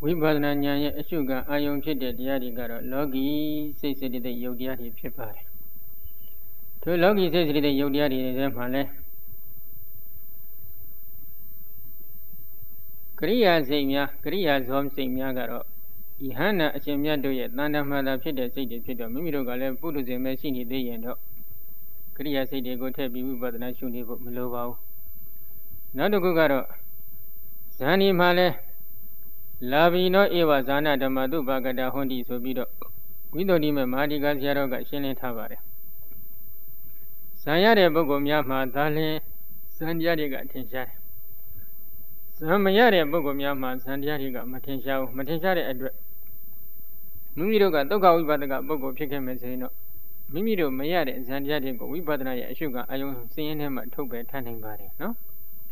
ဝိပဿနာဉာဏ်ရဲ့အရှုခံအာယုံဖြစ်တဲ့တရားတွေကတော့လောကီစိတ်စိတ္တယုတ်တရားတွေဖြစ်ပါတယ်။ထိုလောကီစိတ်စိတ္တယုတ်တရားတွေထဲမှာလဲကရိယာစိတ်များကရိယာဇောစိတ်များကတော့ယဟန္တာအရှင်မြတ်တို့ရဲ့တဏ္ဍမှန်တာဖြစ်တဲ့စိတ်တွေဖြစ်တော့မိမိတို့ကလည်းပုထုဇဉ်ပဲရှိနေသေးရင်တော့ကရိယာစိတ်တွေကိုထည့်ပြီးဝိပဿနာရှုနေဖို့မလိုပါဘူး။နောက်တစ်ခုကတော့ဇာနီမှာလဲလာဘီနောဧဝဇာနာဓမ္မတုပါကတာဟွန်တိဆိုပြီးတော့ဝိသုဒ္ဓိမေမဟာဒီကဆရာတော်ကရှင်းလင်းထားပါတယ်။ဇံရတဲ့ပုဂ္ဂိုလ်များမှာဒါလင်းဇံတရားတွေကထင်ရှားတယ်။ဇံမရတဲ့ပုဂ္ဂိုလ်များမှာဇံတရားတွေကမထင်ရှားဘူး။မထင်ရှားတဲ့အတွက်မိမိတို့ကဒုက္ခဝိပဿနာပုဂ္ဂိုလ်ဖြစ်ခဲ့မယ်ဆိုရင်တော့မိမိတို့မရတဲ့ဇံတရားတွေကိုဝိပဿနာရဲ့အရှုခံအာယုံစင်းရင်းထဲမှာထုတ်ပဲထားနိုင်ပါတယ်နော်။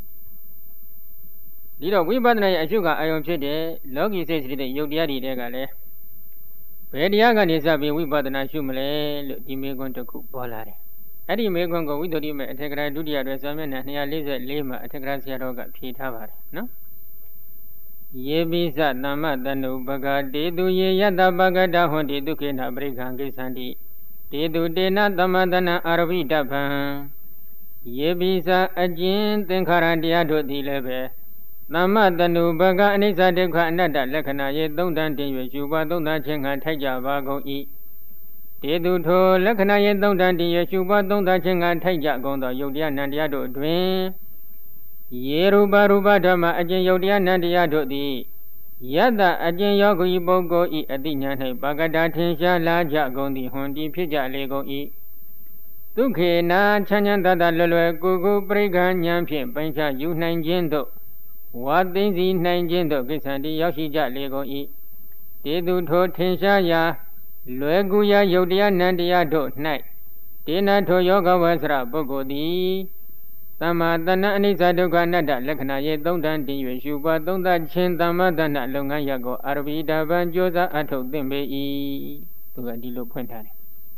ဒီတော့ဝိပဿနာရဲ့အရှုခံအာယုံဖြစ်တဲ့လောကီစိတ်စိတ္တယုတ်တရားတွေကလည်းဘယ်တရားကနေစပြီးဝိပဿနာရှုမလဲလို့ဒီမေခွန်းတစ်ခုပေါ်လာတယ်။အဲ့ဒီမေခွန်းကိုဝိသုဒ္ဓိမေအထက်ကရာဒုတိယတွဲစာမျက်နှာ244မှာအထက်ကရာဆရာတော်ကဖြေထားပါတယ်နော်။ယေပိစသမ္မတနုပကတေသူယေယတပကတဟွန်တိဒုက္ခေနပရိက္ခံကိသန္တိတေသူတေနသမတနအာရဘိတပံယေပိစအကျဉ်သင်္ခါရတရားတို့သည်လည်းပဲသမ္မတနုပကအနိစ္စဒုက္ခအနတ္တလက္ခဏာရဲ့သုံးတန်တင်၍ရှုပါသုံးတန်ခြင်းကထိုက်ကြပါကုန်၏တေသူထိုလက္ခဏာရဲ့သုံးတန်တင်၍ရှုပါသုံးတန်ခြင်းကထိုက်ကြကုန်သောယုတ်တရားနံတရားတို့တွင်ယေရူပရူပဓမ္မအကျဉ်ယုတ်တရားနံတရားတို့သည်ယတအကျဉ်ယောဂီပုဂ္ဂိုလ်၏အတိညာ၌ပါကတာထင်ရှားလာကြကုန်သည်ဟွန်တိဖြစ်ကြလေကုန်၏ဒုက္ခေနာချမ်းချမ်းသာသာလွယ်လွယ်ကိုကိုပရိက္ခဉာဏ်ဖြင့်ပိုင်းခြားယူနိုင်ခြင်းသို့ဝါသိသိနိုင်ခြင်းတို့ကိစ္စတည်းရောက်ရှိကြလေကုန်၏တေသူထိုထင်ရှားရာလွယ်ကူရာယုတ်တရားနံတရားတို့၌တေနထိုယောဂဝဆရပုဂ္ဂိုလ်သည်သမ္မာတဏ္ဍအနိစ္စဒုက္ခအနတ္တလက္ခဏာရဲ့သုံးတန်တည်၍ရှုပွားသုံးသခြင်းသမ္မာတဏ္ဍလုပ်ငန်းရပ်ကိုအာရဘိတပံကြိုးစားအထုတ်သင့်ပေ၏သူကဒီလိုဖွင့်ထားတယ်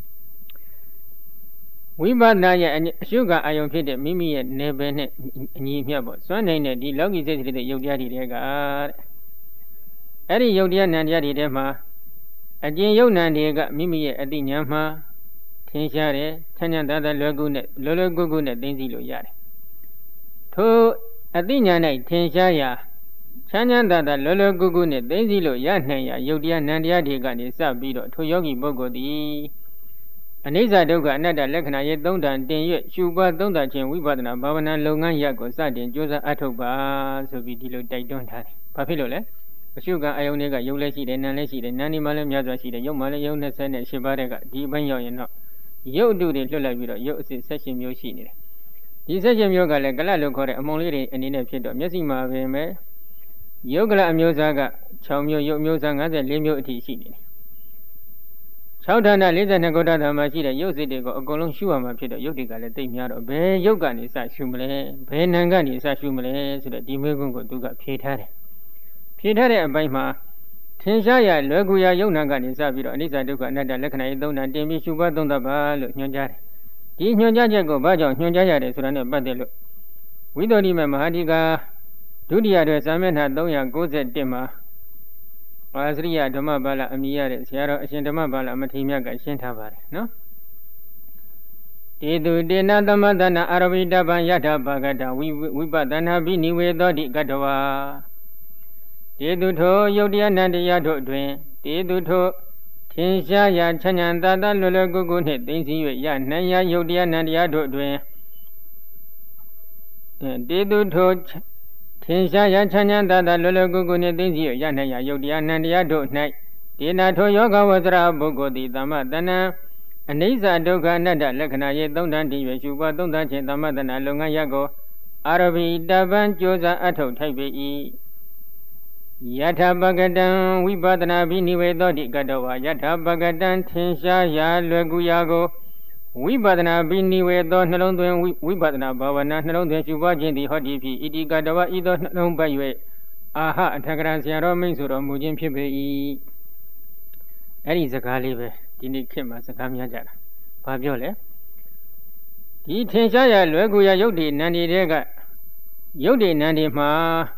ဝိပဿနာရဲ့အရှုခံအာယုံဖြစ်တဲ့မိမိရဲ့နယ်ပယ်နဲ့အညီမျှပေါ့စွမ်းနိုင်တဲ့ဒီလောကီစိတ်စိတ္တယုတ်တရားတွေကတဲ့အဲ့ဒီယုတ်တရားနံတရားတွေထဲမှာအကျဉ်ယုတ်နံတွေကမိမိရဲ့အတိညာမှာထင်ရှားတယ်ချမ်းချမ်းသာသာလွယ်ကူနဲ့လွယ်လွယ်ကူကူနဲ့သိသိလို့ရတယ်ထိုအတိညာ၌ထင်ရှားရာချမ်းချမ်းသာသာလွယ်လွယ်ကူကူနဲ့သိသိလို့ရနိုင်ရာယုတ်တရားနံတရားတွေကနေစပြီးတော့ထိုယောဂီပုဂ္ဂိုလ်သည်အနိစ္စဒုက္ခအနတ္တလက္ခဏာရဲ့သုံးတန်တင်၍ရှုပွားသုံးသခြင်းဝိပဿနာဘာဝနာလုပ်ငန်းရပ်ကိုစတင်ကြိုးစားအထောက်ပါဆိုပြီးဒီလိုတိုက်တွန်းထားတယ်။ဘာဖြစ်လို့လဲ။အရှုခံအာယုန်တွေကယုတ်လည်းရှိတယ်နာမ်လည်းရှိတယ်နာမ်ဒီမှာလည်းများစွာရှိတယ်ယုတ်မှာလည်းယုတ်28ပါးတဲ့ကဒီအပိုင်းရောက်ရင်တော့ယုတ်အတုတွေလွတ်လိုက်ပြီးတော့ယုတ်အစစ်16မျိုးရှိနေတယ်။ဒီ16မျိုးကလည်းကလတ်လို့ခေါ်တဲ့အမုံလေးတွေအနေနဲ့ဖြစ်တော့မျက်စိမှာပဲမဲ့ယုတ်ကလတ်အမျိုးအစားက6မျိုးယုတ်အမျိုးအစား54မျိုးအထိရှိနေတယ်6ဌာန42ခုဓာတ်မှာရှိတဲ့ရုပ်စိတ်တွေကိုအကုန်လုံးရှုရမှာဖြစ်တော့ရုပ်တွေကလည်းတိတ်များတော့ဘယ်ရုပ်ကနေစရှုမလဲဘယ်နာမ်ကနေစရှုမလဲဆိုတော့ဒီမေးခွန်းကိုသူကဖြေထားတယ်ဖြေထားတဲ့အပိုင်းမှာထင်ရှားရလွယ်ကူရယုံနာကနေစပြီးတော့အနိစ္စဒုက္ခအနတ္တလက္ခဏာရေးသုံးဌာန်တင်ပြီးရှုပွားသုံးသပ်ပါလို့ညွှန်ကြားတယ်ဒီညွှန်ကြားချက်ကိုဘာကြောင့်ညွှန်ကြားရတယ်ဆိုတာနဲ့ပတ်သက်လို့ဝိသုဒ္ဓိမေမဟာဒီကာဒုတိယတွဲစာမျက်နှာ391မှာပါစရိယဓမ္မပါဠအမိရတဲ့ဆရာတော်အရှင်ဓမ္မပါဠအမထေရမြတ်ကရှင်းထားပါတယ်နော်တေသူတေနသမတနာအာရဘိတပံယထာပါကတဝိပဿနာဘိနိဝေသောတိကတဝါတေသူထိုယုတ်တရားနန္တရားတို့တွင်တေသူထိုထင်ရှားရာချမ်းချမ်းသာသာလွယ်လွယ်ကူကူနှင့်သိသိ၍ရနိုင်ရာယုတ်တရားနန္တရားတို့တွင်တေသူထိုထင်ရှားရာချမ်းချမ်းသာသာလွယ်လွယ်ကူကူနှင့်သိသိရနိုင်ရာယုတ်တရားနံတရားတို့၌ဒေနာထိုယောဂဝဆရာပုဂ္ဂိုလ်သည်သမ္မတဏံအနိစ္စဒုက္ခအနတ္တလက္ခဏာရဲ့သုံးတန်တည်၍ရှုပွားသုံးသခြင်းသမ္မတဏလုပ်ငန်းရပ်ကိုအာရဘိတပံကြိုးစားအထောက်ထိုက်ပေ၏ယထာပကတံဝိပဿနာဘိနိဝေသောတိကတဝါယထာပကတံထင်ရှားရာလွယ်ကူရာကိုဝိပဿနာဘိနိဝေသောနှလုံးသွင်းဝိပဿနာဘာဝနာနှလုံးသွင်းရှုပွားခြင်းသည်ဟောဒီဖြစ်ဣတိကတဝဤသောနှလုံးပတ်၍အာဟအထကရာဆရာတော်မိတ်ဆိုတော်မူခြင်းဖြစ်ပေ၏အဲ့ဒီစကားလေးပဲဒီနေ့ခေတ်မှာစကားများကြတာဘာပြောလဲဒီထင်ရှားရလွယ်ကူရယုတ်ဒီနန္ဒီတွေကယုတ်ဒီနန္ဒီမှာ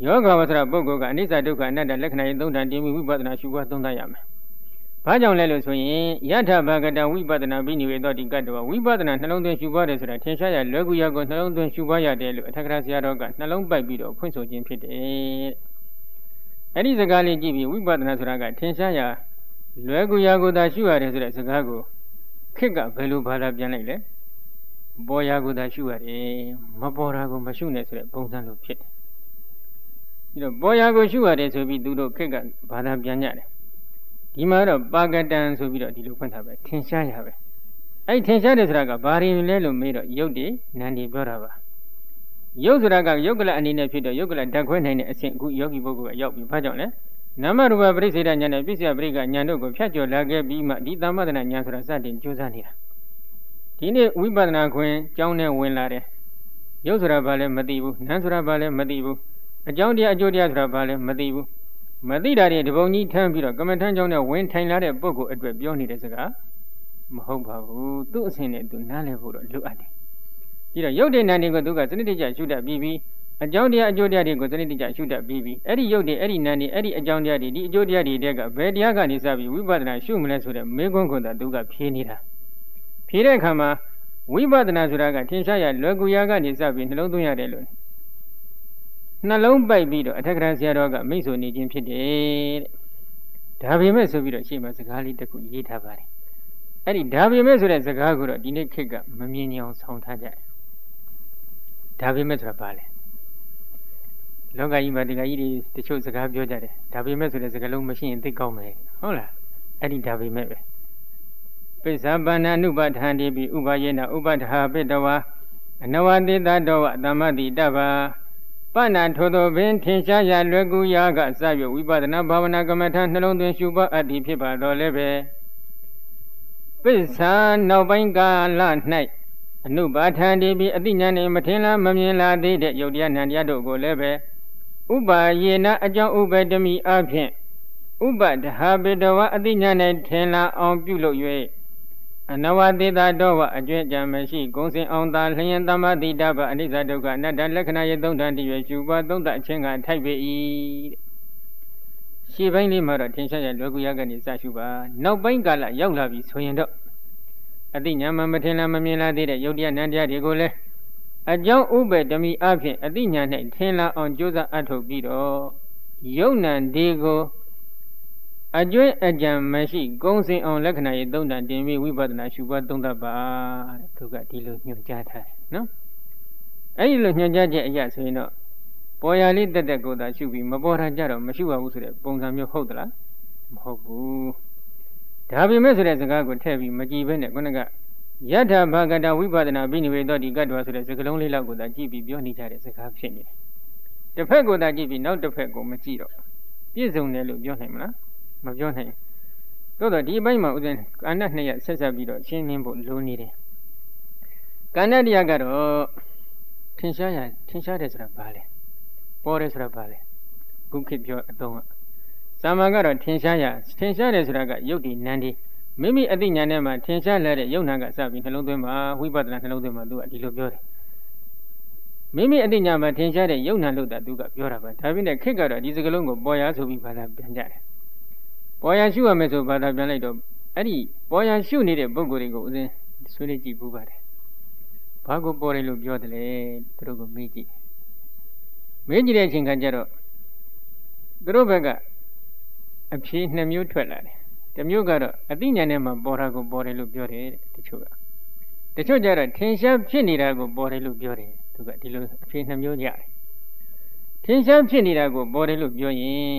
ယောဂဝဆရာပုဂ္ဂိုလ်ကအနိစ္စဒုက္ခအနတ္တလက္ခဏာရေးသုံးဌာန်တင်ပြီးဝိပဿနာရှုပွားသုံးသပ်ရမယ်။ဘာကြောင့်လဲလို့ဆိုရင်ယထာဘဂတဝိပဿနာဘိနိဝေသောတိကတ္တဝဝိပဿနာနှလုံးသွင်းရှုပွားတယ်ဆိုတာထင်ရှားရလွယ်ကူရကိုနှလုံးသွင်းရှုပွားရတယ်လို့အထက်ကရာဆရာတော်ကနှလုံးပိုက်ပြီးတော့ဖွင့်ဆိုခြင်းဖြစ်တယ်။အဲ့ဒီစကားလေးကြည့်ပြီးဝိပဿနာဆိုတာကထင်ရှားရလွယ်ကူရကိုသာရှုရတယ်ဆိုတဲ့စကားကိုခေတ်ကဘယ်လိုဘာသာပြန်လိုက်လဲ။ပေါ်ရာကိုသာရှုရတယ်မပေါ်တာကိုမရှုနဲ့ဆိုတဲ့ပုံစံလိုဖြစ်တယ်။ဒီတော့ပေါ်ရာကိုရှုရတယ်ဆိုပြီးသူတို့ခေတ်ကဘာသာပြန်ကြတယ်ဒီမှာတော့ပါကတန်ဆိုပြီးတော့ဒီလိုဖွင့်ထားပဲထင်ရှားရပဲအဲ့ထင်ရှားတယ်ဆိုတာကဘာတွေလဲလို့မေးတော့ယုတ်တွေနာမ်တွေပြောတာပါယုတ်ဆိုတာကယုတ်ကလအနေနဲ့ဖြစ်တော့ယုတ်ကလဓာတ်ခွဲနိုင်တဲ့အဆင့်အခုယောဂီပုဂ္ဂိုလ်ကရောက်ပြီဘာကြောင့်လဲနာမရူပပရိစ္ဆေဒဉာဏ်နဲ့ပြစ္ဆယပရိက္ခဉာဏ်တို့ကိုဖြတ်ကျော်လာခဲ့ပြီးမှဒီသမ္မဒနာဉာဏ်ဆိုတာစတင်ကြိုးစားနေတာဒီနေ့ဝိပဿနာခွင်ကျောင်းနဲ့ဝင်လာတယ်ယုတ်ဆိုတာဘာလဲမသိဘူးနာမ်ဆိုတာဘာလဲမသိဘူးအကြောင်းတရားအကျိုးတရားဆိုတာဘာလဲမသိဘူးမသိတာတွေတပုံကြီးထမ်းပြီးတော့ကမ္မထမ်းကြောင်းနဲ့ဝင်ထိုင်လာတဲ့ပုဂ္ဂိုလ်အတွက်ပြောနေတဲ့စကားမဟုတ်ပါဘူးသူ့အစဉ်နဲ့သူနားလည်ဖို့တော့လိုအပ်တယ်ပြီးတော့ယုတ်တဲ့နာမ်တွေကိုသူကစနစ်တကျရှုတတ်ပြီးအကြောင်းတရားအကျိုးတရားတွေကိုစနစ်တကျရှုတတ်ပြီးအဲ့ဒီယုတ်တွေအဲ့ဒီနာမ်တွေအဲ့ဒီအကြောင်းတရားတွေဒီအကျိုးတရားတွေတဲကဘယ်တရားကနေစပြီးဝိပဿနာရှုမလဲဆိုတဲ့မေးခွန်းကိုသာသူကဖြေနေတာဖြေတဲ့အခါမှာဝိပဿနာဆိုတာကထင်ရှားရလွယ်ကူရာကနေစပြီးနှလုံးသွင်းရတယ်လို့နှလုံးပိုက်ပြီးတော့အထက်ကရာဆရာတော်ကမိတ်ဆွေနေခြင်းဖြစ်တယ်တဲ့ဒါပေမဲ့ဆိုပြီးတော့ရှေ့မှာစကားလေးတစ်ခုရေးထားပါတယ်အဲ့ဒီဒါပေမဲ့ဆိုတဲ့စကားကိုတော့ဒီနေ့ခေတ်ကမမြင်အောင်ဆောင်းထားကြတယ်ဒါပေမဲ့ဆိုတာဘာလဲလောကကြီးမှာဒီကကြီးတွေတချို့စကားပြောကြတယ်ဒါပေမဲ့ဆိုတဲ့စကားလုံးမရှိရင်သိကောင်းမယ်ဟုတ်လားအဲ့ဒီဒါပေမဲ့ပဲပိဿဗန္နအနုပဋ္ဌာန်တိပိဥပါယေနဥပဋ္ဌာပိတဝါအနဝတိတတောဝသမ္မတိတဗ္ဗပဏ္ဏထိုသောပင်ထင်ရှားရလွယ်ကူရာကစ၍ဝိပဿနာဘာဝနာကမ္မထာနှလုံးသွင်းရှုပွားအပ်သည်ဖြစ်ပါတော်လည်းပဲပိဿာနောက်ပိုင်းကာလ၌အနုပါထံတိပြီးအတိညာနှင့်မထင်လားမမြင်လားသေးတဲ့ယုတ်တရားနံတရားတို့ကိုလည်းပဲဥပါယေနအကြောင်းဥပတမိအဖြင့်ဥပဒဟာပိတဝအတိညာနှင့်ထင်လားအောင်ပြုလုပ်၍အနဝတိတတော်ဝအကျွင့်ကြံမရှိဂုံစင်အောင်သာလျင်သမ္မာတိတဗ္ဗအနိစ္စဒုက္ခအနတ္တလက္ခဏာရဲ့သုံးဌာန်တည်းရှုပွားသုံးသပ်အချင်းကထိုက်ပေ၏တဲ့ရှေ့ပိုင်းလေးမှာတော့ထင်ရှားရလွယ်ကူရကနေစရှုပါနောက်ပိုင်းကာလရောက်လာပြီဆိုရင်တော့အတိညာမထင်လားမမြင်လားသေးတဲ့ယုတ်တရားနံတရားတွေကိုလည်းအကြောင်းဥပ္ပတမိအဖြင့်အတိညာ၌ထင်လာအောင်ကြိုးစားအထုတ်ပြီးတော့ယုတ်နံဒီကိုအကျွင့်အကြံမရှိဂုံစင်အောင်လက္ခဏာရေးသုံးဌာန်တင်ပြီးဝိပဿနာရှုပွားသုံးသပ်ပါသူကဒီလိုညွှန်ကြားထားတယ်နော်အဲ့ဒီလိုညွှန်ကြားချက်အရာဆိုရင်တော့ပေါ်ရလေးတက်တက်ကိုသာရှုပြီးမပေါ်တာကြတော့မရှုပါဘူးဆိုတဲ့ပုံစံမျိုးဟုတ်သလားမဟုတ်ဘူးဒါပေမဲ့ဆိုတဲ့စကားကိုထည့်ပြီးမကြည့်ဘဲနဲ့ခုနကယထာဘဂတဝိပဿနာဘိနိဝေသောတိကတ္တဝဆိုတဲ့စကားလုံးလေးလောက်ကိုသာကြည့်ပြီးပြောနေကြတဲ့စကားဖြစ်နေတယ်တစ်ဖက်ကိုသာကြည့်ပြီးနောက်တစ်ဖက်ကိုမကြည့်တော့ပြည့်စုံတယ်လို့ပြောနိုင်မလားမပြောနိုင်သို့တော့ဒီအပိုင်းမှာဥစဉ်ကဏ္ဍနှစ်ရပ်ဆက်ဆက်ပြီးတော့ရှင်းလင်းဖို့လိုနေတယ်ကဏ္ဍတရားကတော့ထင်ရှားတယ်ဆိုတာဘာလဲပေါ်တယ်ဆိုတာဘာလဲခုခေတ်ပြောအသုံးကသာမန်ကတော့ထင်ရှားတယ်ဆိုတာကယုတ်ဒီနံဒီမိမိအသိဉာဏ်နဲ့မှထင်ရှားလာတဲ့ယုတ်နံကစပြီးနှလုံးသွင်းမှာဝိပဿနာနှလုံးသွင်းမှာသူကဒီလိုပြောတယ်မိမိအသိဉာဏ်မှာထင်ရှားတဲ့ယုတ်နံလို့တာသူကပြောတာပဲဒါပေမဲ့ခေတ်ကတော့ဒီစကလုံးကိုပေါ်ရဆိုပြီးဘာသာပြန်ကြတယ်ပေါ်ရရှုရမယ်ဆိုဘာသာပြန်လိုက်တော့အဲ့ဒီပေါ်ရရှုနေတဲ့ပုဂ္ဂိုလ်တွေကိုဥစဉ်ဆွေးနွေးကြည့်ပူပါတယ်ဘာကိုပေါ်တယ်လို့ပြောတယ်လဲသူတို့ကမေးကြည့်တဲ့အချိန်ခါကျတော့သူတို့ဘက်ကအဖြေနှစ်မျိုးထွက်လာတယ်တစ်မျိုးကတော့အသိဉာဏ်နဲ့မှပေါ်တာကိုပေါ်တယ်လို့ပြောတယ်တဲ့တချို့ကျတော့ထင်ရှားဖြစ်နေတာကိုပေါ်တယ်လို့ပြောတယ်သူကဒီလိုအဖြေနှစ်မျိုးကြတယ်ထင်ရှားဖြစ်နေတာကိုပေါ်တယ်လို့ပြောရင်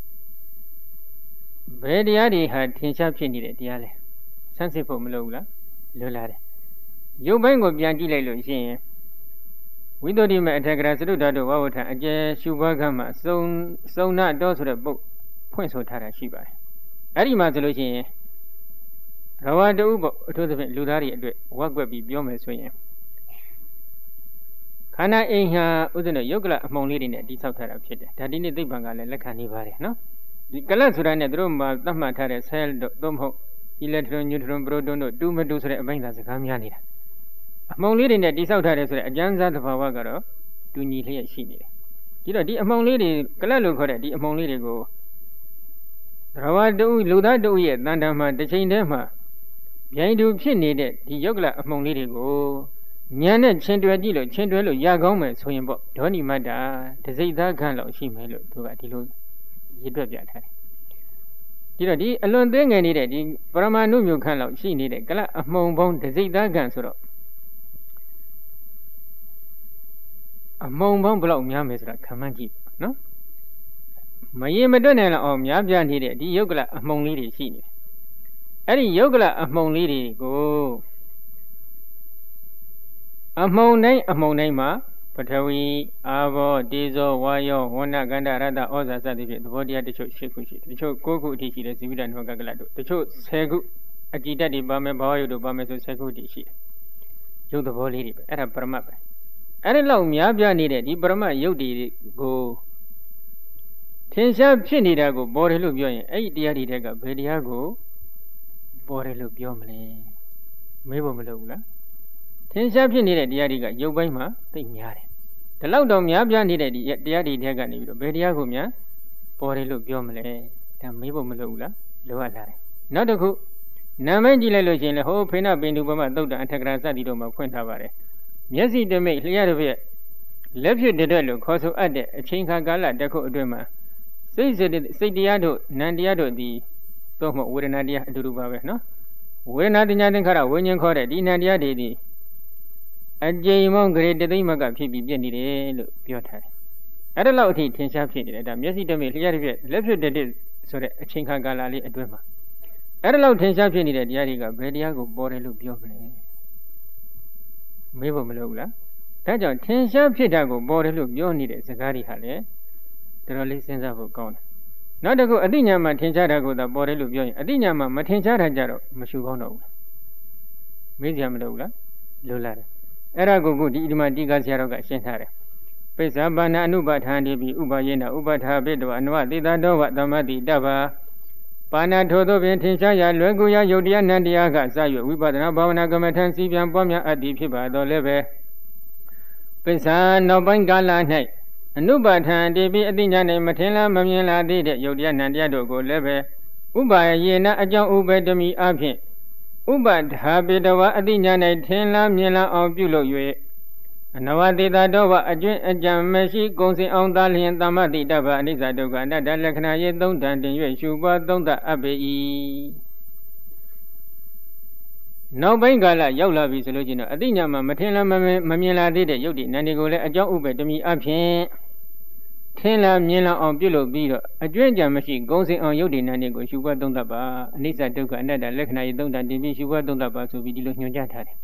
ဘယ်တရားတွေဟာထင်ရှားဖြစ်နေတဲ့တရားလဲဆန်းစစ်ဖို့မလိုဘူးလားလွယ်လာတယ်ရုပ်ပိုင်းကိုပြန်ကြည့်လိုက်လို့ရှိရင်ဝိသုဒ္ဓိမေအထက်ကရာသရုဒ္ဓတို့ဝဝထအကျယ်ရှုဘွားခမ်းမှာစုံနာတော်ဆိုတဲ့ပုတ်ဖွင့်ဆိုထားတာရှိပါတယ်အဲ့ဒီမှာဆိုလို့ရှိရင်ရဝတ္တုပေါ့အထူးသဖြင့်လူသားတွေအတွက်ဝက်ကွက်ပြီးပြောမယ်ဆိုရင်ခန္ဓာအိမ်ဟာဥဒ္ဒနယုတ်ကလအမှုံလေးတွေနဲ့တိဆောက်ထားတာဖြစ်တယ်ဒါဒီနေ့သိပ္ပံကလည်းလက်ခံနေပါတယ်နော်ဒီကလတ်ဆိုတာနဲ့တို့မှာသတ်မှတ်ထားတဲ့ cell တို့သို့မဟုတ် electron neutron proton တို့တူမတူဆိုတဲ့အပိုင်းသာစကားများနေတာအမှုံလေးတွေနဲ့တိဆောက်ထားတယ်ဆိုတဲ့အကျဉ်းစားသဘာဝကတော့တူညီလျက်ရှိနေတယ်ဒီဒီတော့ဒီအမှောင်လေးတွေကလတ်လို့ခေါ်တဲ့ဒီအမှောင်လေးတွေကိုသရဝတူလူသားတူရဲ့တန်တမှာတစ်ချိန်တည်းမှာဗျိုင်းတူဖြစ်နေတဲ့ဒီယုတ်ကလအမှောင်လေးတွေကိုဉာဏ်နဲ့ချင်းတွယ်ကြည့်လို့ချင်းတွယ်လို့ရကောင်းမယ်ဆိုရင်ပေါ့ဒေါနိမတ္တာတစိတ်သားခန့်လောက်ရှိမယ်လို့သူကဒီလိုရည်တွက်ပြထားတယ်ဒီတော့ဒီအလွန်သေးငယ်နေတဲ့ဒီပရမနုမျိုးခန့်လောက်ရှိနေတဲ့ကလအမှောင်ပေါင်းတစိတ်သားခန့်ဆိုတော့အမှောင်ပေါင်းဘယ်လောက်များမယ်ဆိုတာခံမှန်းကြည့်နော်မရင်မတွက်နိုင်လောက်အောင်များပြားနေတဲ့ဒီယုတ်ကလအမှောင်လေးတွေရှိနေတယ်အဲ့ဒီယုတ်ကလအမှောင်လေးတွေကိုအမှောင်တိုင်းမှာပထဝီအာဘောတေဇောဝါယောဝဏကန္တရတ္တဩဇာစသည်ဖြင့်သဘောတရားတချို့8ခုရှိတယ်တချို့9ခုအထိရှိတယ်ဇိဝိတနောကကလတို့တချို့10ခုအကြည်တတ်တွေပါမယ်ဘာဝယုတ်တို့ပါမယ်ဆို10ခုအထိရှိတယ်ယုတ်သဘောလေးတွေပဲအဲ့ဒါပရမတ်ပဲအဲ့ဒီလောက်များပြားနေတဲ့ဒီပရမတ်ယုတ်တွေကိုထင်ရှားဖြစ်နေတာကိုပေါ်တယ်လို့ပြောရင်အဲ့ဒီတရားတွေတက်ကဘယ်တရားကိုပေါ်တယ်လို့ပြောမလဲမေးဖို့မလိုဘူးလားထင်ရှားဖြစ်နေတဲ့တရားတွေကရုပ်ပိုင်းမှာသိများတယ်ဒီလောက်တော့များပြားနေတဲ့ဒီတရားတွေတက်ကနေပြီးတော့ဘယ်တရားကိုများပေါ်တယ်လို့ပြောမလဲဒါမေးဖို့မလိုဘူးလားလိုအပ်လာတယ်နောက်တစ်ခုနာမည်ကြည့်လိုက်လို့ရှိရင်လေဟိုဖိနပင်တုပမသုတ်တံအထက်ကရာစသည်တို့မှာဖွင့်ထားပါတယ်မျက်စိတမိတ်လျှက်တစ်ပြက်လက်ဖြစ်တဲ့လို့ခေါ်ဆိုအပ်တဲ့အချိန်ခါကာလတစ်ခုအတွင်းမှာစိတ်တရားတို့နံတရားတို့ဒီတော့မဝေဒနာတရားအတူတူပါပဲနော်ဝေဒနာတရားသင်္ခါရဝိညာဉ်ခေါ်တဲ့ဒီနံတရားတွေဒီအကျိန်မောင်းဂရေတသိမ့်မကဖြစ်ပြီးပြည့်နေတယ်လို့ပြောထားတယ်အဲ့ဒါလောက်အထိထင်ရှားဖြစ်နေတယ်ဒါမျက်စိတမိတ်လျှက်တစ်ပြက်လက်ဖြစ်တဲ့ဆိုတဲ့အချိန်ခါကာလလေးအတွင်းမှာအဲ့ဒါလောက်ထင်ရှားဖြစ်နေတဲ့တရားတွေကဘယ်တရားကိုပေါ်တယ်လို့ပြောမလဲမေးဖို့မလိုဘူးလားဒါကြောင့်ထင်ရှားဖြစ်တာကိုပေါ်တယ်လို့ပြောနေတဲ့စကားတွေဟာလည်းတော်တော်လေးစဉ်းစားဖို့ကောင်းတယ်နောက်တစ်ခုအတိညာမှာထင်ရှားတာကိုသာပေါ်တယ်လို့ပြောရင်အတိညာမှာမထင်ရှားတာကြတော့မရှုကောင်းတော့ဘူးမေးကြမလို့လားလိုလာတယ်အဲ့ဒါကိုဒီမှာတိကဆရာတော်ကရှင်းထားတယ်ပိဿဘာနာအနုပဋ္ဌာန်တိပိဥပယေနဥပဋ္ဌာပိတောအနဝတိတတောဝသမတိတဗ္ဗပါဏထိုသောပင်ထင်ရှားရာလွယ်ကူရာယုတ်တရားနံတရားကစ၍ဝိပဿနာဘာဝနာကမ္မထံစီပြန်ပွားများအပ်သည်ဖြစ်ပါတော့လည်းပဲပိဿနောက်ပိုင်းကာလ၌အနုပဋ္ဌာန်တိပိအတိညာ၌မထင်လားမမြင်လားသေးတဲ့ယုတ်တရားနံတရားတို့ကိုလည်းပဲဥပါယေနအကြောင်းဥပေတမိအဖြင့်ဥပဋ္ဌာပိတဝအတိညာ၌ထင်လားမြင်လားအောင်ပြုလုပ်၍အနဝတိတတောဝအကျွင့်အကြံမရှိကုံစင်အောင်သာလျင်သမ္မတိတဗ္ဗအနိစ္စဒုက္ခအနတ္တလက္ခဏာရေသုံးတန်တင်၍ရှုပွားသုံးသပ်အပ်ပေ၏နောက်ပိုင်းကာလရောက်လာပြီဆိုလို့ချင်းတော့အတိညာမှာမထင်လားမမြင်လားသေးတဲ့ယုတ်တိနန္ဒီကိုလည်းအကြောင်းဥပေတမိအဖြင့်ထင်လားမြင်လားအောင်ပြုလုပ်ပြီးတော့အကျွင့်အကြံမရှိကုံစင်အောင်ယုတ်တိနန္ဒီကိုရှုပွားသုံးသပ်ပါအနိစ္စဒုက္ခအနတ္တလက္ခဏာရေသုံးတန်တင်ပြီးရှုပွားသုံးသပ်ပါဆိုပြီးဒီလိုညွှန်ကြားထားတယ်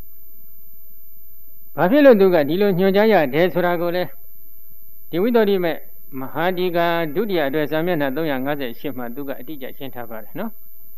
ဘာဖြစ်လို့သူကဒီလိုညွှန်ကြားရတယ်ဆိုတာကိုလေဒီဝိတ္တိမဲ့မဟာဒီကာဒုတိယအတွက်စာမျက်နှာ358မှာသူကအတိအကျရှင်းထားပါတယ်နော်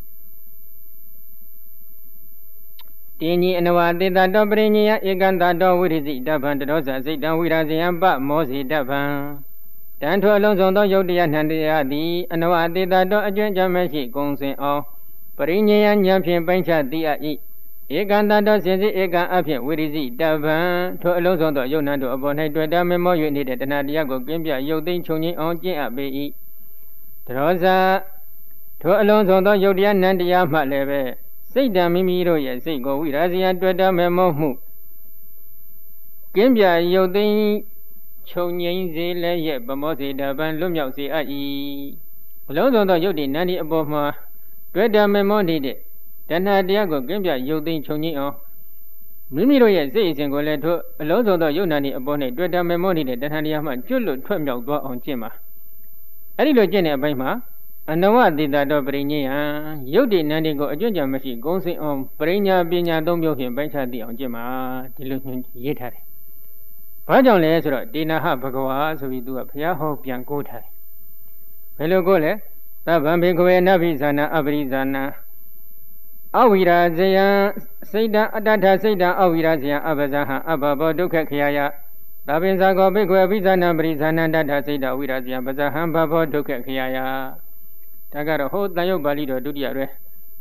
တင်းကြီးအနဝတေတတောပရိညယဧကန္တတောဝိရိစိတဗံတရောဇစိတ်တံဝိရာဇယံပမောစီတဗံတန်ထောအလုံးစုံသောယုတ်တရားနှံတရားသည်အနဝတေတတောအကျွမ်းကြမရှိကုံစင်အောင်ပရိညယဉာဏ်ဖြင့်ပိုင်းခြားသိအပ်၏ဧကန္တတောစင်စစ်ဧကံအဖြင့်ဝိရိစိတဗံထိုအလုံးစုံသောယုတ်နှံတို့အပေါ်၌တွေ့တာမေမော၍နေတဲ့တဏှာတရားကိုကင်းပြယုတ်သိမ်းချုပ်ငြိမ်းအောင်ကျင့်အပ်ပေ၏တရောဇထိုအလုံးစုံသောယုတ်တရားနှံတရားမှလည်းပဲစိတ်တံမိမိတို့ရဲ့စိတ်ကိုဝိရာဇယတွေ့တာမေမောမှုကင်းပြယုတ်သိမ်းချုပ်ငြိမ်းစေလည်းရဲ့ဗမောစေတဗံလွတ်မြောက်စေအပ်၏အလုံးစုံသောယုတ်တိနံဒီအပေါ်မှာတွေ့တာမေမောနေတဲ့တဏှာတရားကိုကင်းပြယုတ်သိမ်းချုပ်ငြိမ်းအောင်မိမိတို့ရဲ့စိတ်အစဉ်ကိုလည်းထိုအလုံးစုံသောယုတ်နံဒီအပေါ်၌တွေ့တာမေမောနေတဲ့တဏှာတရားမှကျွတ်လွတ်ထွက်မြောက်သွားအောင်ကျင့်ပါအဲ့ဒီလိုကျင့်တဲ့အပိုင်းမှာအနဝတိတတောပရိညယယုတ်တိနန္ဒီကိုအကျွင့်ကြံမရှိဂုံစင်အောင်ပရိညာပညာသုံးမျိုးဖြင့်ပိုင်းခြားသိအောင်ကျင့်ပါဒီလိုရေးထားတယ်။ဘာကြောင့်လဲဆိုတော့တေနဟဘဂဝါဆိုပြီးသူကဘုရားဟောပြန်ကိုးထားတယ်။ဘယ်လိုကိုးလဲသဗ္ဗံဘေကဝေနဗ္ဗိဇာနာအပရိဇာနာအဝိရာဇယံစိတ်တံအတ္တထစိတ်တံအဝိရာဇယံအပဇဟံအဘဘောဒုက္ခခယယသဗ္ဗင်္ဇာကောဘေကဝေအပိဇာနာပရိဇာနာတတ္ထစိတ်တံဝိရာဇယံပဇဟံဘဘောဒုက္ခခယယဒါကတော့ဟိုတန်ရုပ်ပါဠိတော်ဒုတိယရဲ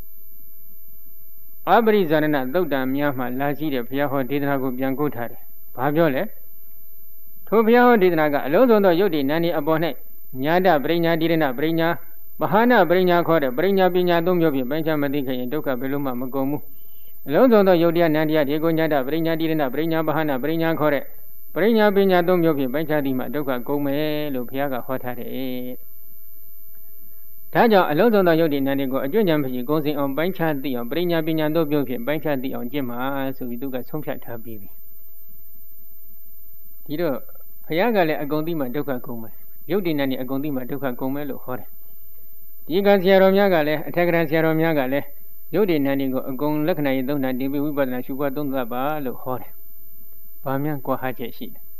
အပရိဇာနသုတ်တံများမှလာရှိတဲ့ဘုရားဟောဒေသနာကိုပြန်ကိုးထားတယ်။ဘာပြောလဲ။ထထိုဘုရားဟောဒေသနာကအလုံးစုံသောယုတ်တိနန္ဒီအပေါ်၌ညာတပရိညာတိရဏပရိညာမဟာနာပရိညာခေါ်တဲ့ပရိညာပညာသုံးမျိုးဖြင့်ပိုင်းခြားမသိခဲ့ရင်ဒုက္ခဘယ်လိုမှမကုန်ဘူးအလုံးစုံသောယုတ်တရားနန္တရားဒီကိုညာတပရိညာတိရဏပရိညာမဟာနာပရိညာခေါ်တဲ့ပရိညာပညာသုံးမျိုးဖြင့်ပိုင်းခြားသည်မှဒုက္ခကုန်မယ်လို့ဘုရားကဟောထားတယ်ဒါကြောင့်အလုံးစုံသောယုတ်တိနန္ဒီကိုအကျွင့်ဉာဏ်ဖြစ်ကုန်စင်အောင်ပိုင်းခြားသိအောင်ပရိညာပညာသုံးမျိုးဖြင့်ပိုင်းခြားသိအောင်ကျင့်မှာဆိုပြီးသူကဆုံးဖြတ်ထားပြီးပြီဒီတော့ဘုရားကလည်းအကုန်သိမှဒုက္ခကုန်မယ်ယုတ်တိနန္ဒီအကုန်သိမှဒုက္ခကုန်မယ်လို့ဟောတယ်ဒီကဆရာတော်များကလည်းအထက်ကရာဆရာတော်များကလည်းယုတ်တိနန္ဒီကိုအကုန်လက္ခဏာရေးသုံးတာတင်ပြီးဝိပဿနာရှုပွားသုံးသပ်ပါလို့ဟောတယ်။ဘာများကွာဟချက်ရှိတယ်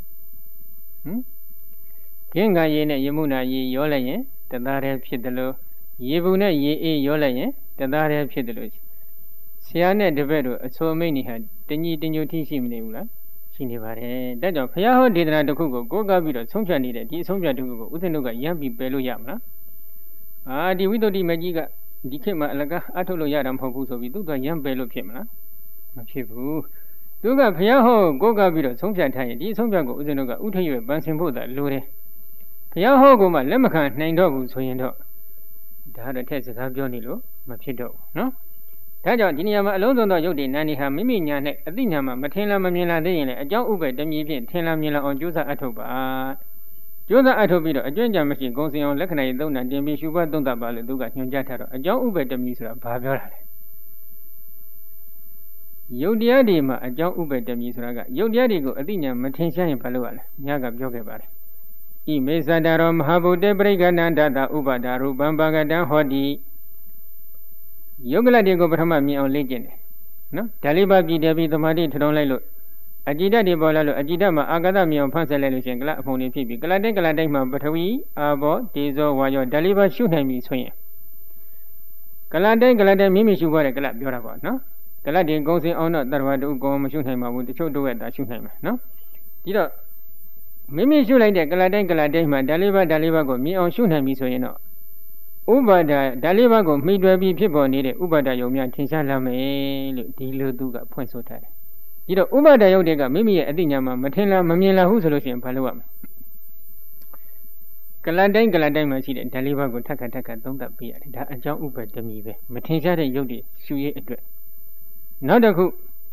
။ကင်းကံရေနဲ့ရေမှုနာရေရောလိုက်ရင်တသားတည်းဖြစ်တယ်လို့ရေဘူးနဲ့ရေအေးရောလိုက်ရင်တသားတည်းဖြစ်တယ်လို့ဆရာနဲ့တပည့်တို့အဆိုအမိန့်တွေဟာတညီတညွတ်ထိရှိမနေဘူးလားရှိနေပါတယ်။ဒါကြောင့်ဘုရားဟောဒေသနာတစ်ခုကိုကိုးကားပြီးတော့ဆုံးဖြတ်နေတဲ့ဒီအဆုံးဖြတ်တစ်ခုကိုဥစဉ်တို့ကရမ်းပြီးပယ်လို့ရမလား။ဒီဝိသုဒ္ဓိမကြီးကဒီခေတ်မှာအလကားအထုတ်လို့ရတာမဟုတ်ဘူးဆိုပြီးသူကရမ်းပယ်လို့ဖြစ်မလားမဖြစ်ဘူးသူကဘုရားဟောကိုးကားပြီးတော့ဆုံးဖြတ်ထားရင်ဒီဆုံးဖြတ်ကိုဥစဉ်တို့ကဥထရွယ်ပန်းစင်ဖို့သာလိုတယ်ဘုရားဟောကိုမှလက်မခံနိုင်တော့ဘူးဆိုရင်တော့ဒါတော့ထက်စကားပြောနေလို့မဖြစ်တော့ဘူးနော်ဒါကြောင့်ဒီနေရာမှာအလုံးစုံသောယုတ်တိနန္ဒီဟာမိမိညာနဲ့အသိဉာဏ်မှာမထင်လားမမြင်လားသိရင်လည်းအကြောင်းဥပ္ပယ်တမီဖြင့်ထင်လားမြင်လားအောင်ကြိုးစားအထုတ်ပါကျိုးစားအထုတ်ပြီးတော့အကျွင့်ကြံမရှိဂုံစင်အောင်လက္ခဏာရေးသုံးတာတင်ပြီးရှုပွားသုံးသပ်ပါလို့သူကညွှန်ကြားထားတော့အကြောင်းဥပ္ပယ်တမီဆိုတာဘာပြောတာလဲယုတ်တရားတွေမှာအကြောင်းဥပ္ပယ်တမီဆိုတာကယုတ်တရားတွေကိုအသိဉာဏ်မထင်ရှားရင်ဘာလို့ရလဲညကပြောခဲ့ပါတယ်ဣမေသတ္တရောမဟာဗုဒ္ဓပရိက္ခဏန္တတဥပဒါရူပံပါကတံဟောတိယုတ်ကလတ်တွေကိုပထမမြင်အောင်လေ့ကျင့်တယ်နော်ဒါလေးပါပြည်တယ်ပြီးသမာဓိထထုံးလိုက်လို့အကြည်ဓာတ်တွေပေါ်လာလို့အကြည်ဓာတ်မှာအာဂတမြောင်ဖန်ဆယ်လိုက်လို့ရှိရင်ကလအဖုံတွေဖြစ်ပြီးကလတိုင်းမှာပထဝီအာဘောတေဇောဝါယောဓာလေးပါရှုနိုင်ပြီဆိုရင်ကလတိုင်းမိမိရှုသွားတယ်ကလပြောတာပေါ့နော်ကလတွေကုံစင်အောင်တော့တရဝတူကုံမရှုနိုင်ပါဘူးတချို့တို့ရဲ့ဒါရှုနိုင်မှာနော်ဒီတော့မိမိရှုလိုက်တဲ့ကလတိုင်းမှာဓာလေးပါကိုမြင်အောင်ရှုနိုင်ပြီဆိုရင်တော့ဥပါဒဓာလေးပါကိုမှီတွယ်ပြီးဖြစ်ပေါ်နေတဲ့ဥပါဒယုံများထင်ရှားလာမယ်လို့ဒီလိုသူကဖွင့်ဆိုထားတယ်ဒီတော့ဥပါဒယုတ်တွေကမိမိရဲ့အသိဉာဏ်မှာမထင်လားမမြင်လားဟုဆိုလို့ရှိရင်ဘာလုပ်ရမလဲကလန်တိုင်းမှာရှိတဲ့ဓာလေးပါးကိုထပ်ခါသုံးသပ်ပေးရတယ်ဒါအကြောင်းဥပ္ပတမီပဲမထင်ရှားတဲ့ယုတ်တွေရှုရေးအတွက်နောက်တစ်ခု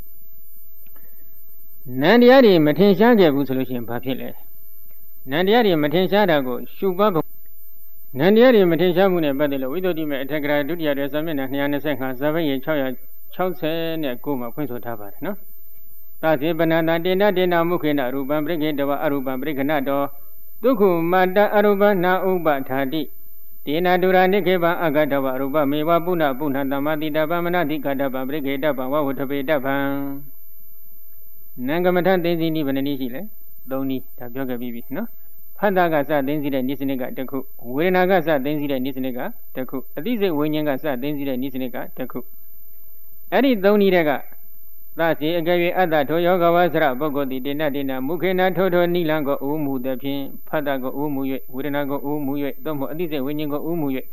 နန္တရားတွေမထင်ရှားခဲ့ဘူးဆိုလို့ရှိရင်ဘာဖြစ်လဲနန္တရားတွေမထင်ရှားတာကိုရှုပွားနန္တရားတွေမထင်ရှားမှုနဲ့ပတ်သက်လို့ဝိသုဒ္ဓိမေအထက်ကရာဒုတိယရဲ့စာမျက်နှာ225ဇာဘရေ669မှာဖွင့်ဆိုထားပါတယ်နော်သတိပဏတာတေနမုခေနရူပံပရိခေတဝအရူပံပရိခဏတောဒုက္ခမတ္တအရူပနာဥပထာတိတေနဒုရနိခေပံအဂတဝရူပမေဝပုဏ္ဏတမတိတပမနတိကတပံပရိခေတပံဝဝထပေတပံနံကမထသိသိနိဗ္ဗာန်နည်းရှိလဲ၃နည်းဒါပြောခဲ့ပြီးပြီနော်ဖတ်တာကစသိသိတဲ့နိစ္စနစ်ကတစ်ခုဝေဒနာကစသိသိတဲ့နိစ္စနစ်ကတစ်ခုအသိစိတ်ဝိညာဉ်ကစသိသိတဲ့နိစ္စနစ်ကတစ်ခုအဲ့ဒီ၃နည်းတွေကသတိအကယ်၍အတ္တထိုယောဂဝါစရပုဂ္ဂိုလ်တိတေနမုခေနထိုနိလံကိုဥမှုသည်ဖြင့်ဖတ်တာကိုဥမှု၍ဝေဒနာကိုဥမှု၍သို့မဟုတ်အသိစိတ်ဝိညာဉ်ကိုဥမှု၍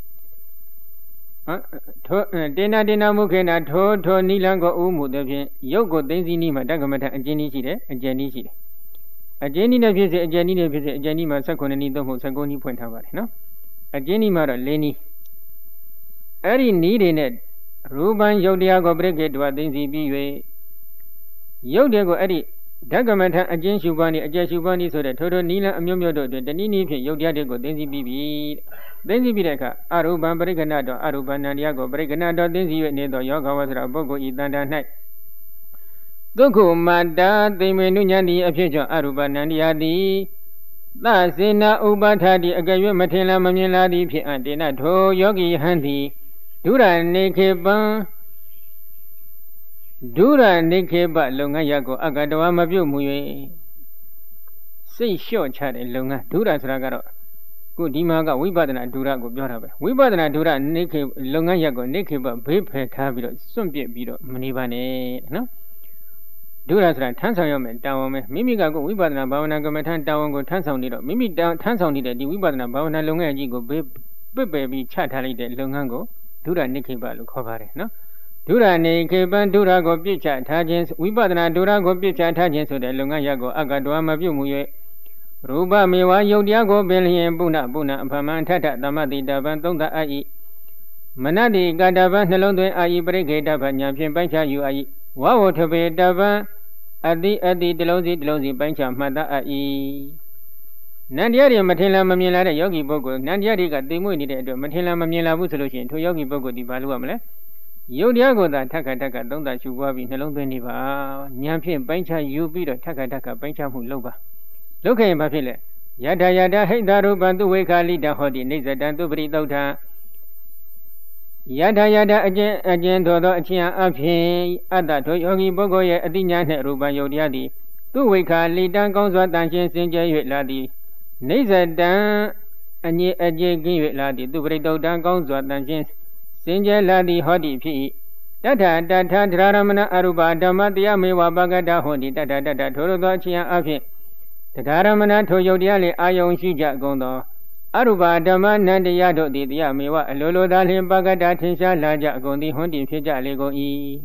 ထိုတေနမုခေနထိုနိလံကိုဥမှုသည်ဖြင့်ယုတ်ကိုသိသိနည်းမှာတက္ကမထအကျဉ်းနည်းရှိတယ်အကျဉ်းနည်းရှိတယ်အကျဉ်းနည်းနဲ့ဖြစ်စေအကျဉ်းနည်းနဲ့ဖြစ်စေအကျဉ်းနည်းမှာ19နည်းသို့မဟုတ်19နည်းဖွင့်ထားပါတယ်နော်အကျဉ်းနည်းမှာတော့4နည်းအဲ့ဒီနည်းတွေနဲ့ရူပံယုတ်တရားကိုပရိကေတဝသိသိပြီး၍ယုတ်တွေကိုအဲ့ဒီဓကမထအကျဉ်းရှုပွားနည်းအကျယ်ရှုပွားနည်းဆိုတဲ့ထိုနီလအမျိုးမျိုးတို့အတွင်းတနည်းနည်းဖြင့်ယုတ်တရားတွေကိုသိသိပြီးပြီသိသိပြီးတဲ့အခါအရူပံပရိကဏတော်အရူပနန္တရားကိုပရိကဏတော်သိသိ၍နေသောယောဂဝဆရာပုဂ္ဂိုလ်ဤတန်တာ၌ဒုက္ခမတ္တသိမေနုညံတိအဖြစ်ကြောင့်အရူပနန္တရားသည်သစေနာဥပထာတိအကယ်၍မထင်လားမမြင်လားသည်ဖြစ်အပ်တေနထိုယောဂီဟံသည်ဒုရနေခေပံဒုရနေခေပလုပ်ငန်းရပ်ကိုအကတဝမပြုတ်မှု၍စိတ်လျှော့ချတဲ့လုပ်ငန်းဒုရဆိုတာကတော့ခုဒီမှာကဝိပဿနာဒုရကိုပြောတာပဲဝိပဿနာဒုရနေခေလုပ်ငန်းရပ်ကိုနေခေပဘေးဖယ်ထားပြီးတော့စွန့်ပစ်ပြီးတော့မနေပါနဲ့နော်ဒုရဆိုတာထမ်းဆောင်ရမယ်တာဝန်ပဲမိမိကကိုဝိပဿနာဘာဝနာကမ္မထမ်းတာဝန်ကိုထမ်းဆောင်နေတော့မိမိထမ်းဆောင်နေတဲ့ဒီဝိပဿနာဘာဝနာလုပ်ငန်းအကြီးကိုဘေးပစ်ပယ်ပြီးချထားလိုက်တဲ့လုပ်ငန်းကိုဒုရနိခေပလို့ခေါ်ပါတယ်နော်ဒုရနိခေပံဒုရကိုပြစ်ချထားခြင်းဝိပဿနာဒုရကိုပြစ်ချထားခြင်းဆိုတဲ့လုပ်ငန်းရပ်ကိုအကတဝမပြုတ်မှု၍ Rupa mewa yodiago bellion buna buna paman tata damati daban tonda ai. Manadi gadaban helondwe ai brigade banyam bancha you ai. Wow to be daban adi delosi bancha mada ai. Nandiari Matila Mamila Yogi Bogo, Nandiari got the moon Matila Mamila Solution to Yogi Bogo di Baluamle. Yodiago that Taka don't that you go in Hello Beniva, Nyampian Bancha, you beat a Taka Bancha Huloba. Look at Mapile. Yada yada, hey, Daru Bandu Weka Lida Hodi, Nisa Dandu Bridota. Yada yada again, Dodo Chia Api, Ada to Yogi Bogo, Adinya Ruba Yodiadi. Tu Weka Lida Gonza Danchin Sinja Ladi. Nisa Dan and ye a jay ladi, do bredo dan gonzo than jeans. Sinja ladi hodi p. Data Dharamana Aruba Damadia Mewa Bagada Hodi, Data Torodochia Api. The Dharamana Toyodiali Ayon Shija Gondo. Aruba Dama Nandiyado di Mewa Lolo Dalim Bagada Tinsha Laja Gondi Hondi Fija Lego E.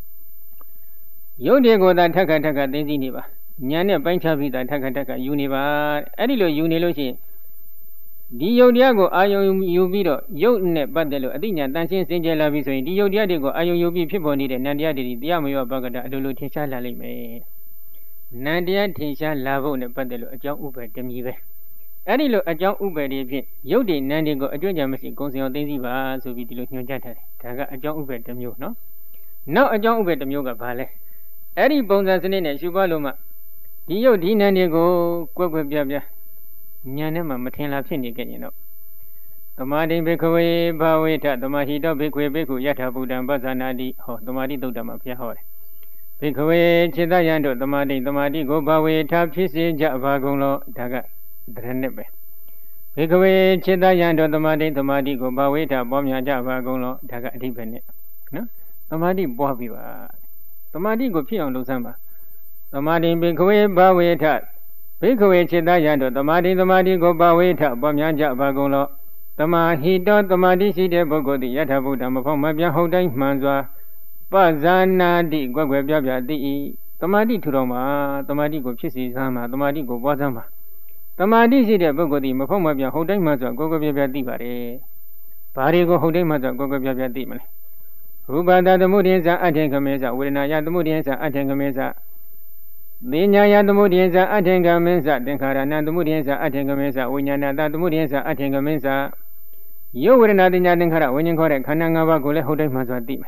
Yodiego that Taka Deziniva. Nyane Bancha Vida Taka Univa, Adilo Unilosi. Dio Diago, Ayo Ubido, Yotne Badelo, Adina, Dancing Singela Viso, Dio Diago, Ayo Ubi people needed, Nadia di Diamo Bagada, Adulu Tisha Lalime. Nadia Tisha Lavo Badelo, a John Uber Demive. Adilo, a John Uber de Yodi, Nandigo, a Georgia Messi, Gonzalo Desiva, so we do Jata, Taga, a John Uber Demu, no? Now a John Uber Demuga Vale. Eddie Bones as an in Shubaloma. Dio Dinanigo, Quabia, Yanama, Matela Pini, you know. The Madi Bekaway, Baweta, the Mahito, Bekwe, Beku, Yata Budan, Bazanadi, or the Madi Dodama Piahor. Bekaway, Chedayando, the Madi, go Bawe, Tap Chisi, Javagono, Daga, Drenebe. Bekaway, Chedayando, the Madi, go Baweta, Bomya Javagono, Daga Dibene. No? The Madi Bobiva. The Madi go Pion Luzamba. The Madi Bigaway Baweta, Bigaway Chedayando, the Madi go Baweta, Bamyaja Bagolo, the Mahito, the Madi Sidi Bogo, the Yatabudam upon Mabia Hodai Manzwa, Bazana di Gwabia di, the Madi Turoma, the Madi go Chisi Sama, the Madi go Wazama. The Madi Sidi Bogo di Mapomabia Hodai Manzwa, Gogobia di Bare, Barigo Hodai Manzwa, Gogobia di Man. Rubada the Mudianza, Atengamesa, Winaya the Mudianza, Atengamesa. Ninya the Mudianza, Atengamesa, Denkarana, the Mudianza, Atengamesa, Winyana, the Mudianza, Atengamesa. You were not in Yadinkara when you got a Kananga Gole Hodai Mazwa Dim.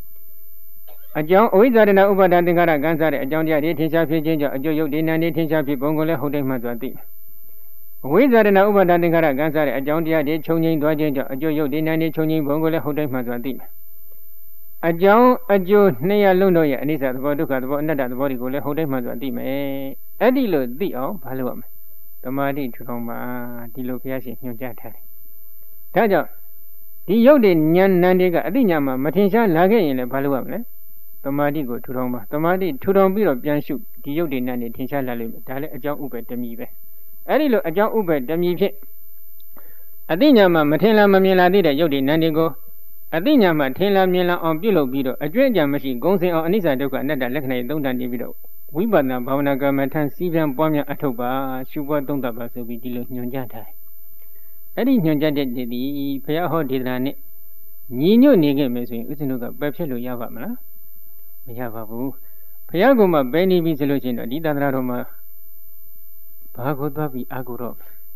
A John Wizard Uba Dandingara Gansar, a John Yadi Tisha Pijanja, a Joyo Dinani Tisha Pibongole Hodai Mazwa Dim. Wizard Uba Dandingara Gansar, a John Yadi Choning Dwajanja, a Joyo Dinani Choning Bongole Hodai Mazwa Dim. A Joe Nea Lunoya, and is at the Boduka, the body go let hold him as a dime. Adilo, the Paluam. The Madi to Roma, the Lopiasi, New Jata. Taja, the Yodin Yan Nandiga, Adinyama, Matinsa, Lagay in a Paluam. The Madi go to Roma. The Madi to Rombiro Bianshu, the Yodin Nandi, Tinsha Lalim, Tale, a John Uber Demive. Adilo, a John Uber Demive. Adinyama, Matela Mamila did a Yodin Nandigo. Adinya Matela Mila on Bilo Bido, a dredger machine goes in on Nisa Doka, and that Lekna don't Divido. We but now Baunaga Matan, Sivan Bomia Atoba, Shuba Dondaba, so we deal with Nyanja. Adi Nyanja did the Payaho Dilani. Nino Nigga Missing, Usinuga, Bepselu Yavamana. Yavabu. Payagoma, Benny Visolution, Didaroma. Pagoda be Agurov.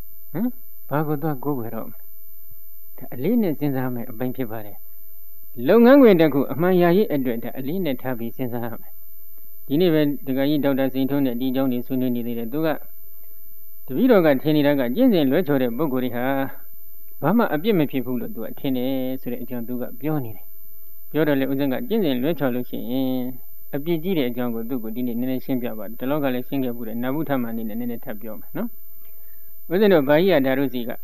Pagoda Goverom. Alina Sinzame, Banky Valley. Long Angwendaku, Amayahi Edward, Alina Tabi Sinzame. Diniven, the Gayi Dauda Sinton, and Dijon is soon needed Duga. The video got Teniraga, Jens and Retro Bogoriha. Bama Abima people do a tennis, so that John Duga Bioni. Yoda Luzanga, Jens and Retro looking. A BG Jungle Dugo didn't Nene the local singer would Nabuta man in the Nene Tabium, no? Within a Bahia Daruziga.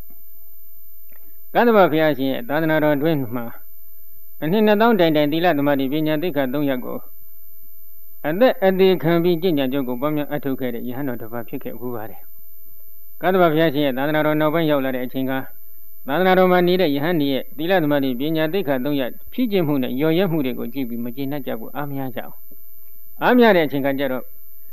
Gadaba Piashi, Danaro Dwinma. And in the down day, the Ladamadi Vina Dika Donyago. And the can be Ginger Jogo Bomia Atuke, Yano of a picket Guvare. Gadaba Piashi, Danaro Nova Yola Chinga. Danaro Manida Yahani, the Ladamadi Vina Dika Donya, Pijim Huna, Yoyamude go Jibi Magina Jabu, Amia Jao. Amia Chinga Jero.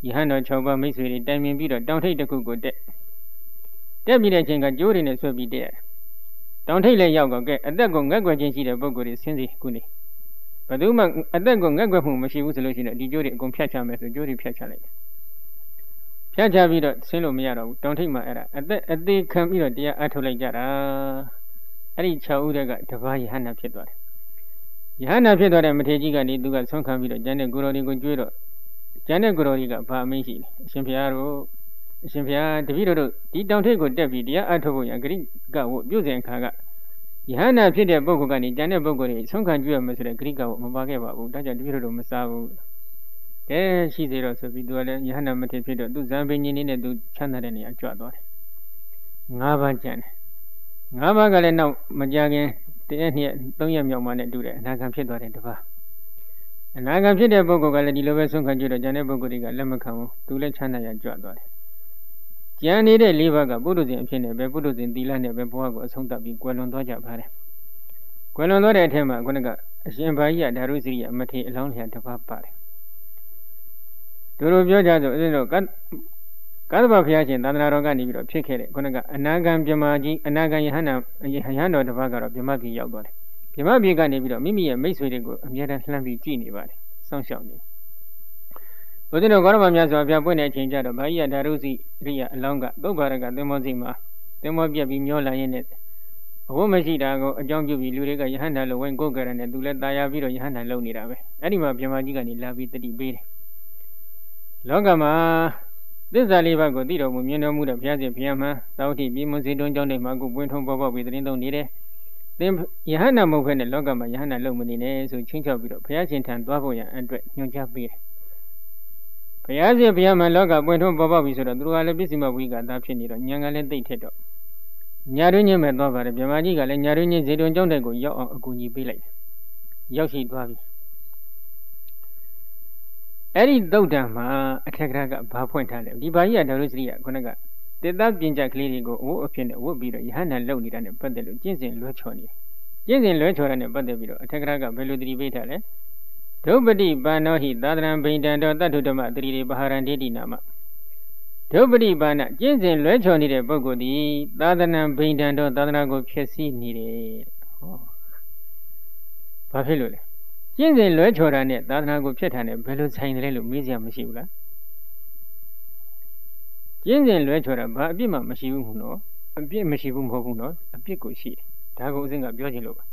တော်6ပါးမိတ်ဆွေတွေတိုင်ပင်ပြီးတော့တောင်ထိပ်တစ်ခုကိုတက်ပြီးတဲ့အချိန်ကကြိုးတွေနဲ့ဆွဲပြီးတက်ရတယ်တောင်ထိပ်လည်းရောက်တော့ကဲအသက်ကိုငက်ွယ်ခြင်းရှိတဲ့ပုဂ္ဂိုလ်တွေဆင်းစီခုနေဘယ်သူမှအသက်ကိုငက်ွယ်မှုမရှိဘူးဆိုလို့ရှိရင်ဒီကြိုးတွေအကုန်ဖြတ်ချမယ်ဆိုကြိုးတွေဖြတ်ချလိုက်တယ်ဖြတ်ချပြီးတော့ဆင်းလို့မရတော့ဘူးတောင်ထိပ်မှာအဲ့ဒါအသေးခံပြီးတော့တရားအထုတ်လိုက်ကြတာအဲ့ဒီ6ဦးတက်ကတပါးယဟန္တာဖြစ်သွားတယ်ယဟန္တာဖြစ်သွားတဲ့မထေရကြီးကနေသူကဆုံးခံပြီးတော့ကျန်တဲ့ကိုရော်တွေကိုကြွေးတော့ကျန်တဲ့ကိုရော်တွေကဘာအမင်းရှိလဲအရှင်ဘုရားတို့အရှင်ဘုရားတပည့်တို့ဒီတောင်ထိပ်ကိုတက်ပြီးတရားအထုတ်ဖို့ရန်ဂရိကဝတ်ပြုစဉ်ခါကယဟန္တာဖြစ်တဲ့ပုဂ္ဂိုလ်ကနေကျန်တဲ့ပုဂ္ဂိုလ်တွေဆုံးခံကြွရမယ်ဆိုတဲ့ဂရိကဝတ်မပါခဲ့ပါဘူးဒါကြောင့်တပည့်တို့မစားဘူးကဲရှိသေးတော့ဆိုပြီးသူကလည်းယဟန္တာမထေရဖြစ်တော့သူဇံပင်ကြီးလေးနဲ့သူချမ်းသာတဲ့နေရာကြွသွားတယ်၅ပါးကျန်တယ်၅ပါးကလည်းနောက်မကြခင်တရက်နှစ်3ရက်မြောက်မှနဲ့တူတယ်အနာဂံဖြစ်သွားတယ်တပါးအနာဂံဖြစ်တဲ့ပုဂ္ဂိုလ်ကလည်းဒီလိုပဲဆုံးခံကြွတော့ကျန်တဲ့ပုဂ္ဂိုလ်တွေကလက်မခံဘူးသူလည်းချမ်းသာရကြွသွားတယ်ကျန်နေတဲ့၄ပါးကပုထုဇဉ်အဖြစ်နဲ့ပဲပုထုဇဉ်သီလနဲ့ပဲဘဝကိုအဆုံးသတ်ပြီးကွယ်လွန်သွားကြပါတယ်ကွယ်လွန်သွားတဲ့အထက်မှာခုနကအရှင်ဘာကြီးကဓာရုစရိယမထေရအလောင်းလျာတပါးပါတယ်တို့လိုပြောကြဆိုအဲ့တော့ကာသဗဘုရားရှင်သာသနာတော်ကနေပြီးတော့ဖြစ်ခဲ့တဲ့ခုနကအနာဂံဗြဟ္မာကြီးအနာဂံယဟန္တော်တစ်ပါးကတော့ဗြဟ္မပြည်ရောက်သွားတယ်ဗြဟ္မပြည်ကနေပြီးတော့မိမိရဲ့မိတ်ဆွေတွေကိုအမြဲတမ်းလှမ်းပြီးကြည့်နေပါတယ်စောင့်ရှောက်နေဘုရားတော်ဂေါရမမြတ်စွာဘုရားပွင့်တဲ့အချိန်ကျတော့ဘာကြီးကဓာရုစီရိယအလောင်းကသုတ်ပါရကသင်္ဘောစီမှာသင်္ဘောပြက်ပြီးမျောလာရင်းနဲ့အဝတ်မရှိတာကိုအကြောင်းပြုပြီးလူတွေကယဟန္တာလိုဝင်ကိုယ်ကြရတဲ့သူလည်းတာယာပြီးတော့ယဟန္တာလုံနေတာပဲအဲ့ဒီမှာဗြဟ္မာကြီးကနေလာပြီးတတိပေးတယ်လောကမှာသစ္စာလေးပါးကိုသိတော်မူမြင်တော်မူတဲ့ဘုရားရှင်ဘုရားမှသာဝတိပြည်မွန်စေတုံးကျောင်းတွေမှာအခုပွင့်ထုံးပေါ်ပေါက်ပြီးသတင်းသုံးနေတယ်သင်ယဟန္တာမဟုတ်ဘဲနဲ့လောကမှာယဟန္တာလုံမနေနဲ့ဆိုချင်းချောက်ပြီးတော့ဘုရားရှင်ထံသွားဖို့ရန်အတွက်ညွှန်ကြားပေးတယ်ဘုရားရှင်ဘုရားမှလောကပွင့်ထုံးပေါ်ပေါက်ပြီးဆိုတော့သူကလည်းပစ္စည်းမဝိကသားဖြစ်နေတော့ဉာဏ်ကလည်းသိထက်တော့ညာတွင်းချင်းမဲ့သွားပါတယ်ဗြဟ္မာကြီးကလည်းညာတွင်းချင်းစေတုံးကျောင်းတွေကိုရောက်အောင်အကူအညီပေးလိုက်ရောက်ရှိသွားပြီအဲ့ဒီသုတ်တံမှာအထက်ကရကဘာဖွင့်ထားလဲဒီဘာကြီးကဓာရုစရိယခုနကတေတပြင်ကြကလေးတွေကိုအဝတ်အဖြစ်နဲ့ဝတ်ပြီးတော့ယဟန္တာလုံနေတာနဲ့ပတ်သက်လို့ကျင့်စဉ်လွဲချော်နေကျင့်စဉ်လွဲချော်တဲ့နဲ့ပတ်သက်ပြီးတော့အထက်ကရကဘယ်လိုသတိပေးထားလဲဒုပတိပါဏောဟိသာသရံဘိန္တံတောတတ္ထုဓမ္မသတိရေပဟာရံဒိဋ္ဌိနာမဒုပတိပါဏကျင့်စဉ်လွဲချော်နေတဲ့ပုဂ္ဂိုလ်သည်သာသနာဘိန္တံတောသာသနာကိုဖျက်ဆီးနေတယ်ဟောဘာဖြစ်လို့လဲကျင့်စဉ်လွဲချော်တာနဲ့သာသနာကိုဖျက်တာနဲ့ဘယ်လိုဆိုင်တယ်လို့မေးစရာမရှိဘူးလားကျင့်စဉ်လွဲချော်တာဘာအပြစ်မှမရှိဘူးနော်အပြစ်မရှိဘူးမဟုတ်ဘူးနော်အပြစ်ကိုရှိတယ်ဒါကိုဥစဉ်ကပြောချင်လို့ပါ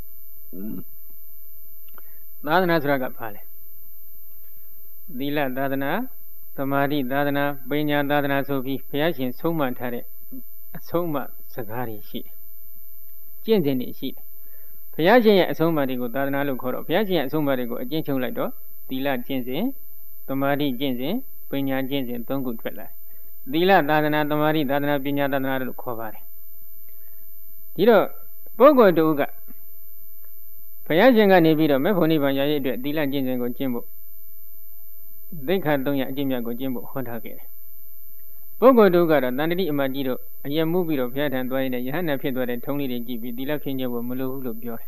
သာသနာဆိုတာကဘာလဲသီလသာသနာသမာဓိသာသနာပညာသာသနာဆိုပြီးဘုရားရှင်ဆုံးမထားတဲ့အဆုံးအမစကားတွေရှိတယ်ကျင့်စဉ်တွေရှိတယ်ဘုရားရှင်ရဲ့အဆုံးအမတွေကိုသာသနာလို့ခေါ်တော့ဘုရားရှင်ရဲ့အဆုံးအမတွေကိုအကျဉ်းချုပ်လိုက်တော့သီလကျင့်စဉ်သမာဓိကျင့်စဉ်ပညာကျင့်စဉ်၃ခုထွက်လာတယ်သီလသာသနာသမာဓိသာသနာပညာသာသနာလို့ခေါ်ပါတယ်ဒီတော့ပုဂ္ဂိုလ်တူကဘုရားရှင်ကနေပြီးတော့မေဖို့နိဗ္ဗာန်ရရဲ့အတွက်သီလကျင့်စဉ်ကိုကျင့်ဖို့သိက္ခာ၃ရပ်အကျင့်မြတ်ကိုကျင့်ဖို့ဟောထားခဲ့တယ်ပုဂ္ဂိုလ်တူကတော့တန်တတိအမကြီးတို့အယက်မှုပြီးတော့ဘုရားထံသွားရင်းနဲ့ယဟန္တာဖြစ်သွားတဲ့ထုံးလေးတွေကြည့်ပြီးသီလဖြင့်ကျင့်ဖို့မလိုဘူးလို့ပြောတယ်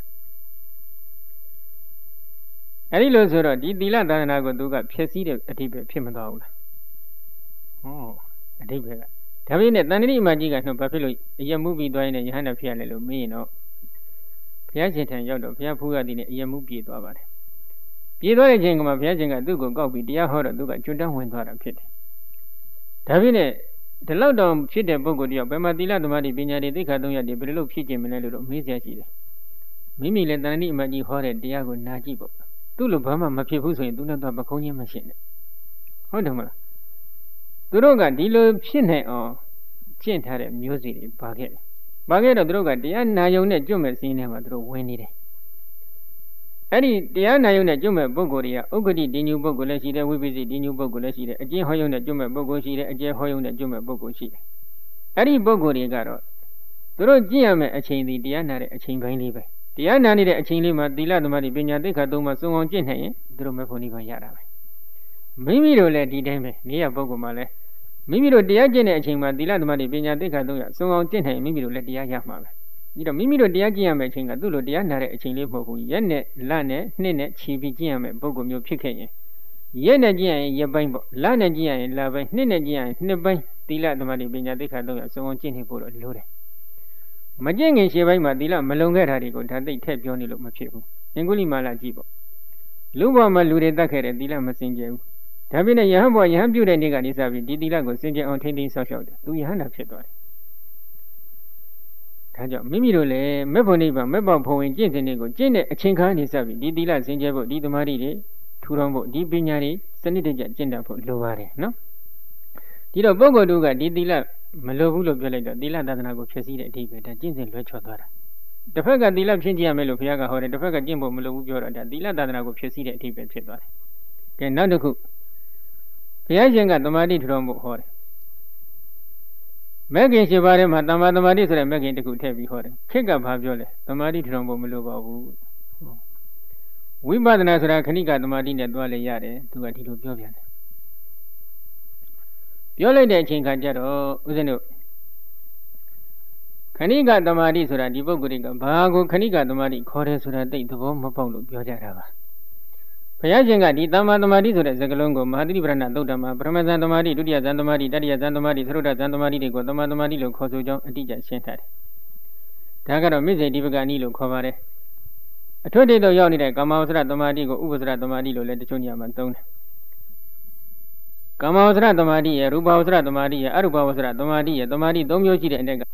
အဲဒီလိုဆိုတော့ဒီသီလသာသနာကိုသူကဖြည့်ဆည်းတဲ့အဓိပ္ပာယ်ဖြစ်မသွားဘူးလားဟောအဓိပ္ပာယ်ကဒါပေမဲ့တန်တတိအမကြီးကနှုတ်ဘာဖြစ်လို့အယက်မှုပြီးသွားရင်းနဲ့ယဟန္တာဖြစ်ရလဲလို့မေးရင်တော့ဘုရားရှင်ထံရောက်တော့ဘုရားဖူးရသည်နဲ့အယက်မှုပြေးသွားပါတယ်ပြေးသွားတဲ့ချိန်ကမှဘုရားရှင်ကသူ့ကိုကောက်ပြီးတရားဟောတော့သူကကျွတ်တန်းဝင်သွားတာဖြစ်တယ်ဒါပေမဲ့ဒီလောက်တောင်ဖြစ်တဲ့ပုဂ္ဂိုလ်တယောက်ဘယ်မှာသီလသမာဓိပညာတွေသိက္ခာ၃ရပ်တွေဘယ်လိုဖြစ်ခြင်းမလဲလို့တော့မေးစရာရှိတယ်မိမိလည်းတန်တတိအမကြီးဟောတဲ့တရားကိုနာကြည့်ပေါ့သူ့လိုဘာမှမဖြစ်ဘူးဆိုရင်သူနဲ့တော့ပခုံးချင်းမရှင်းနဲ့ဟုတ်တယ်မလားသူတို့ကဒီလိုဖြစ်နေအောင်ကျင့်ထားတဲ့မျိုးစီတွေပါခဲ့တယ်ပါခဲ့တော့သူတို့ကတရားနာယုံနဲ့ကျွတ်မဲ့စင်းထဲမှာသူတို့ဝင်နေတယ်အဲ့ဒီတရားနာယုံနဲ့ကျွတ်မဲ့ပုဂ္ဂိုလ်တွေကဥက္ကဋ္ဌဒီညူပုဂ္ဂိုလ်လည်းရှိတယ်ဝိပဿနာဒီညူပုဂ္ဂိုလ်လည်းရှိတယ်အကျင့်ဟောယုံနဲ့ကျွတ်မဲ့ပုဂ္ဂိုလ်ရှိတယ်အကျင့်ဟောယုံနဲ့ကျွတ်မဲ့ပုဂ္ဂိုလ်ရှိတယ်အဲ့ဒီပုဂ္ဂိုလ်တွေကတော့သူတို့ကျင့်ရမယ့်အချိန်ဒီတရားနာတဲ့အချိန်ပိုင်းလေးပဲတရားနာနေတဲ့အချိန်လေးမှာသီလသမာဓိပညာသိက္ခာ၃ပါးစုံအောင်ကျင့်နိုင်ရင်သူတို့မဲ့ဖို့နိဗ္ဗာန်ရတာပဲမိမိတို့လည်းဒီတိုင်းပဲနေရပုဂ္ဂိုလ်မှလည်းမိမိတို့တရားကျင့်တဲ့အချိန်မှာသီလသမာဓိပညာသိက္ခာ၃ရပ်စုံအောင်ကျင့်နိုင်ရင်မိမိတို့လည်းတရားရမှာပဲဒီတော့မိမိတို့တရားကျင့်ရမယ့်အချိန်ကသူ့လိုတရားနာတဲ့အချိန်လေးမဟုတ်ဘူးရက်နဲ့လနဲ့နှစ်နဲ့ချီပြီးကျင့်ရမယ့်ပုဂ္ဂိုလ်မျိုးဖြစ်ခဲ့ရင်ရက်နဲ့ကြည့်ရင်ရက်ပိုင်းပေါ့လနဲ့ကြည့်ရင်လပိုင်းနှစ်နဲ့ကြည့်ရင်နှစ်ပိုင်းသီလသမာဓိပညာသိက္ခာ300အစုံအောင်ကျင့်နေဖို့တော့လိုတယ်မကျင့်ခင်ရှေ့ပိုင်းမှာသီလမလုံခဲ့တာတွေကိုဒါသိထည့်ပြောနေလို့မဖြစ်ဘူးအင်္ဂုလိမာလကြည့်ပေါ့လူဘဝမှာလူတွေတတ်ခဲ့တဲ့သီလမစင်ကြယ်ဘူးဒါပြည့်နဲ့ယဟန်ဘဝယဟန်ပြုတဲ့နေ့ကနေစပြီးဒီသီလကိုစင်ကြယ်အောင်ထိန်းသိမ်းဆောက်ရှောက်တယ်သူယဟန်တာဖြစ်သွားတယ်ဒါကြောင့်မိမိတို့လည်းမေဖို့နိဗ္ဗာန်မေပေါဖုံဝင်ကျင့်တဲ့နေ့ကိုကျင့်တဲ့အချိန်ခါနေစပြီးဒီသီလစင်ကြယ်ဖို့ဒီသမာဓိတွေထူထောင်ဖို့ဒီပညာတွေစနစ်တကျကျင့်တတ်ဖို့လိုပါတယ်နော်ဒီတော့ပုဂ္ဂိုလ်တို့ကဒီသီလမလိုဘူးလို့ပြောလိုက်တော့သီလသာသနာကိုဖြည့်ဆည်းတဲ့အဓိပ္ပာယ်ဒါကျင့်စဉ်လွဲချော်သွားတာတစ်ဖက်ကသီလဖြည့်ကြည့်ရမယ်လို့ဘုရားကဟောတယ်တစ်ဖက်ကကျင့်ဖို့မလိုဘူးပြောတော့ဒါသီလသာသနာကိုဖြည့်ဆည်းတဲ့အဓိပ္ပာယ်ဖြစ်သွားတယ်ကဲနောက်တစ်ခုဘုရားရှင်ကသမာဓိထူထောင်ဖို့ဟောတယ်မဂ္ဂင်7ပါးထဲမှာတမ္မာသမာဓိဆိုတဲ့မဂ္ဂင်တစ်ခုထည့်ပြီးဟောတယ်ခေတ်ကဘာပြောလဲသမာဓိထူထောင်ဖို့မလိုပါဘူးဝိပဿနာဆိုတာခဏိကသမာဓိနဲ့သွားလေရတယ်သူကဒီလိုပြောပြန်တယ်ပြောလိုက်တဲ့အချိန်ခါကျတော့ဦးဇင်းတို့ခဏိကသမာဓိဆိုတာဒီပုဂ္ဂိုလ်ကဘာကိုခဏိကသမာဓိခေါ်တယ်ဆိုတာသိသဘောမပေါက်လို့ပြောကြတာပါဘုရားရှင်ကဒီတမ္မာသမာဓိဆိုတဲ့စကားလုံးကိုမဟာသတိပဋ္ဌာန်သုတ်တံမှာပရမဇန်သမာဓိဒုတိယဇန်သမာဓိတတိယဇန်သမာဓိသရုဒ္ဓဇန်သမာဓိတွေကိုတမ္မာသမာဓိလို့ခေါ်ဆိုကြောင်းအတိအကျရှင်းထားတယ်ဒါကတော့မိစ္ဆေဒီပကနီလို့ခေါ်ပါတယ်အထွတ်တိတ်တော့ရောက်နေတဲ့ကာမဝဆရသမာဓိကိုဥပ္ပစရသမာဓိလို့လည်းတချို့နေရာမှာသုံးတယ်ကာမဝဆရသမာဓိရဲ့ရူပဝဆရသမာဓိရဲ့အရူပဝဆရသမာဓိရဲ့သမာဓိ၃မျိုးရှိတဲ့အတဲ့က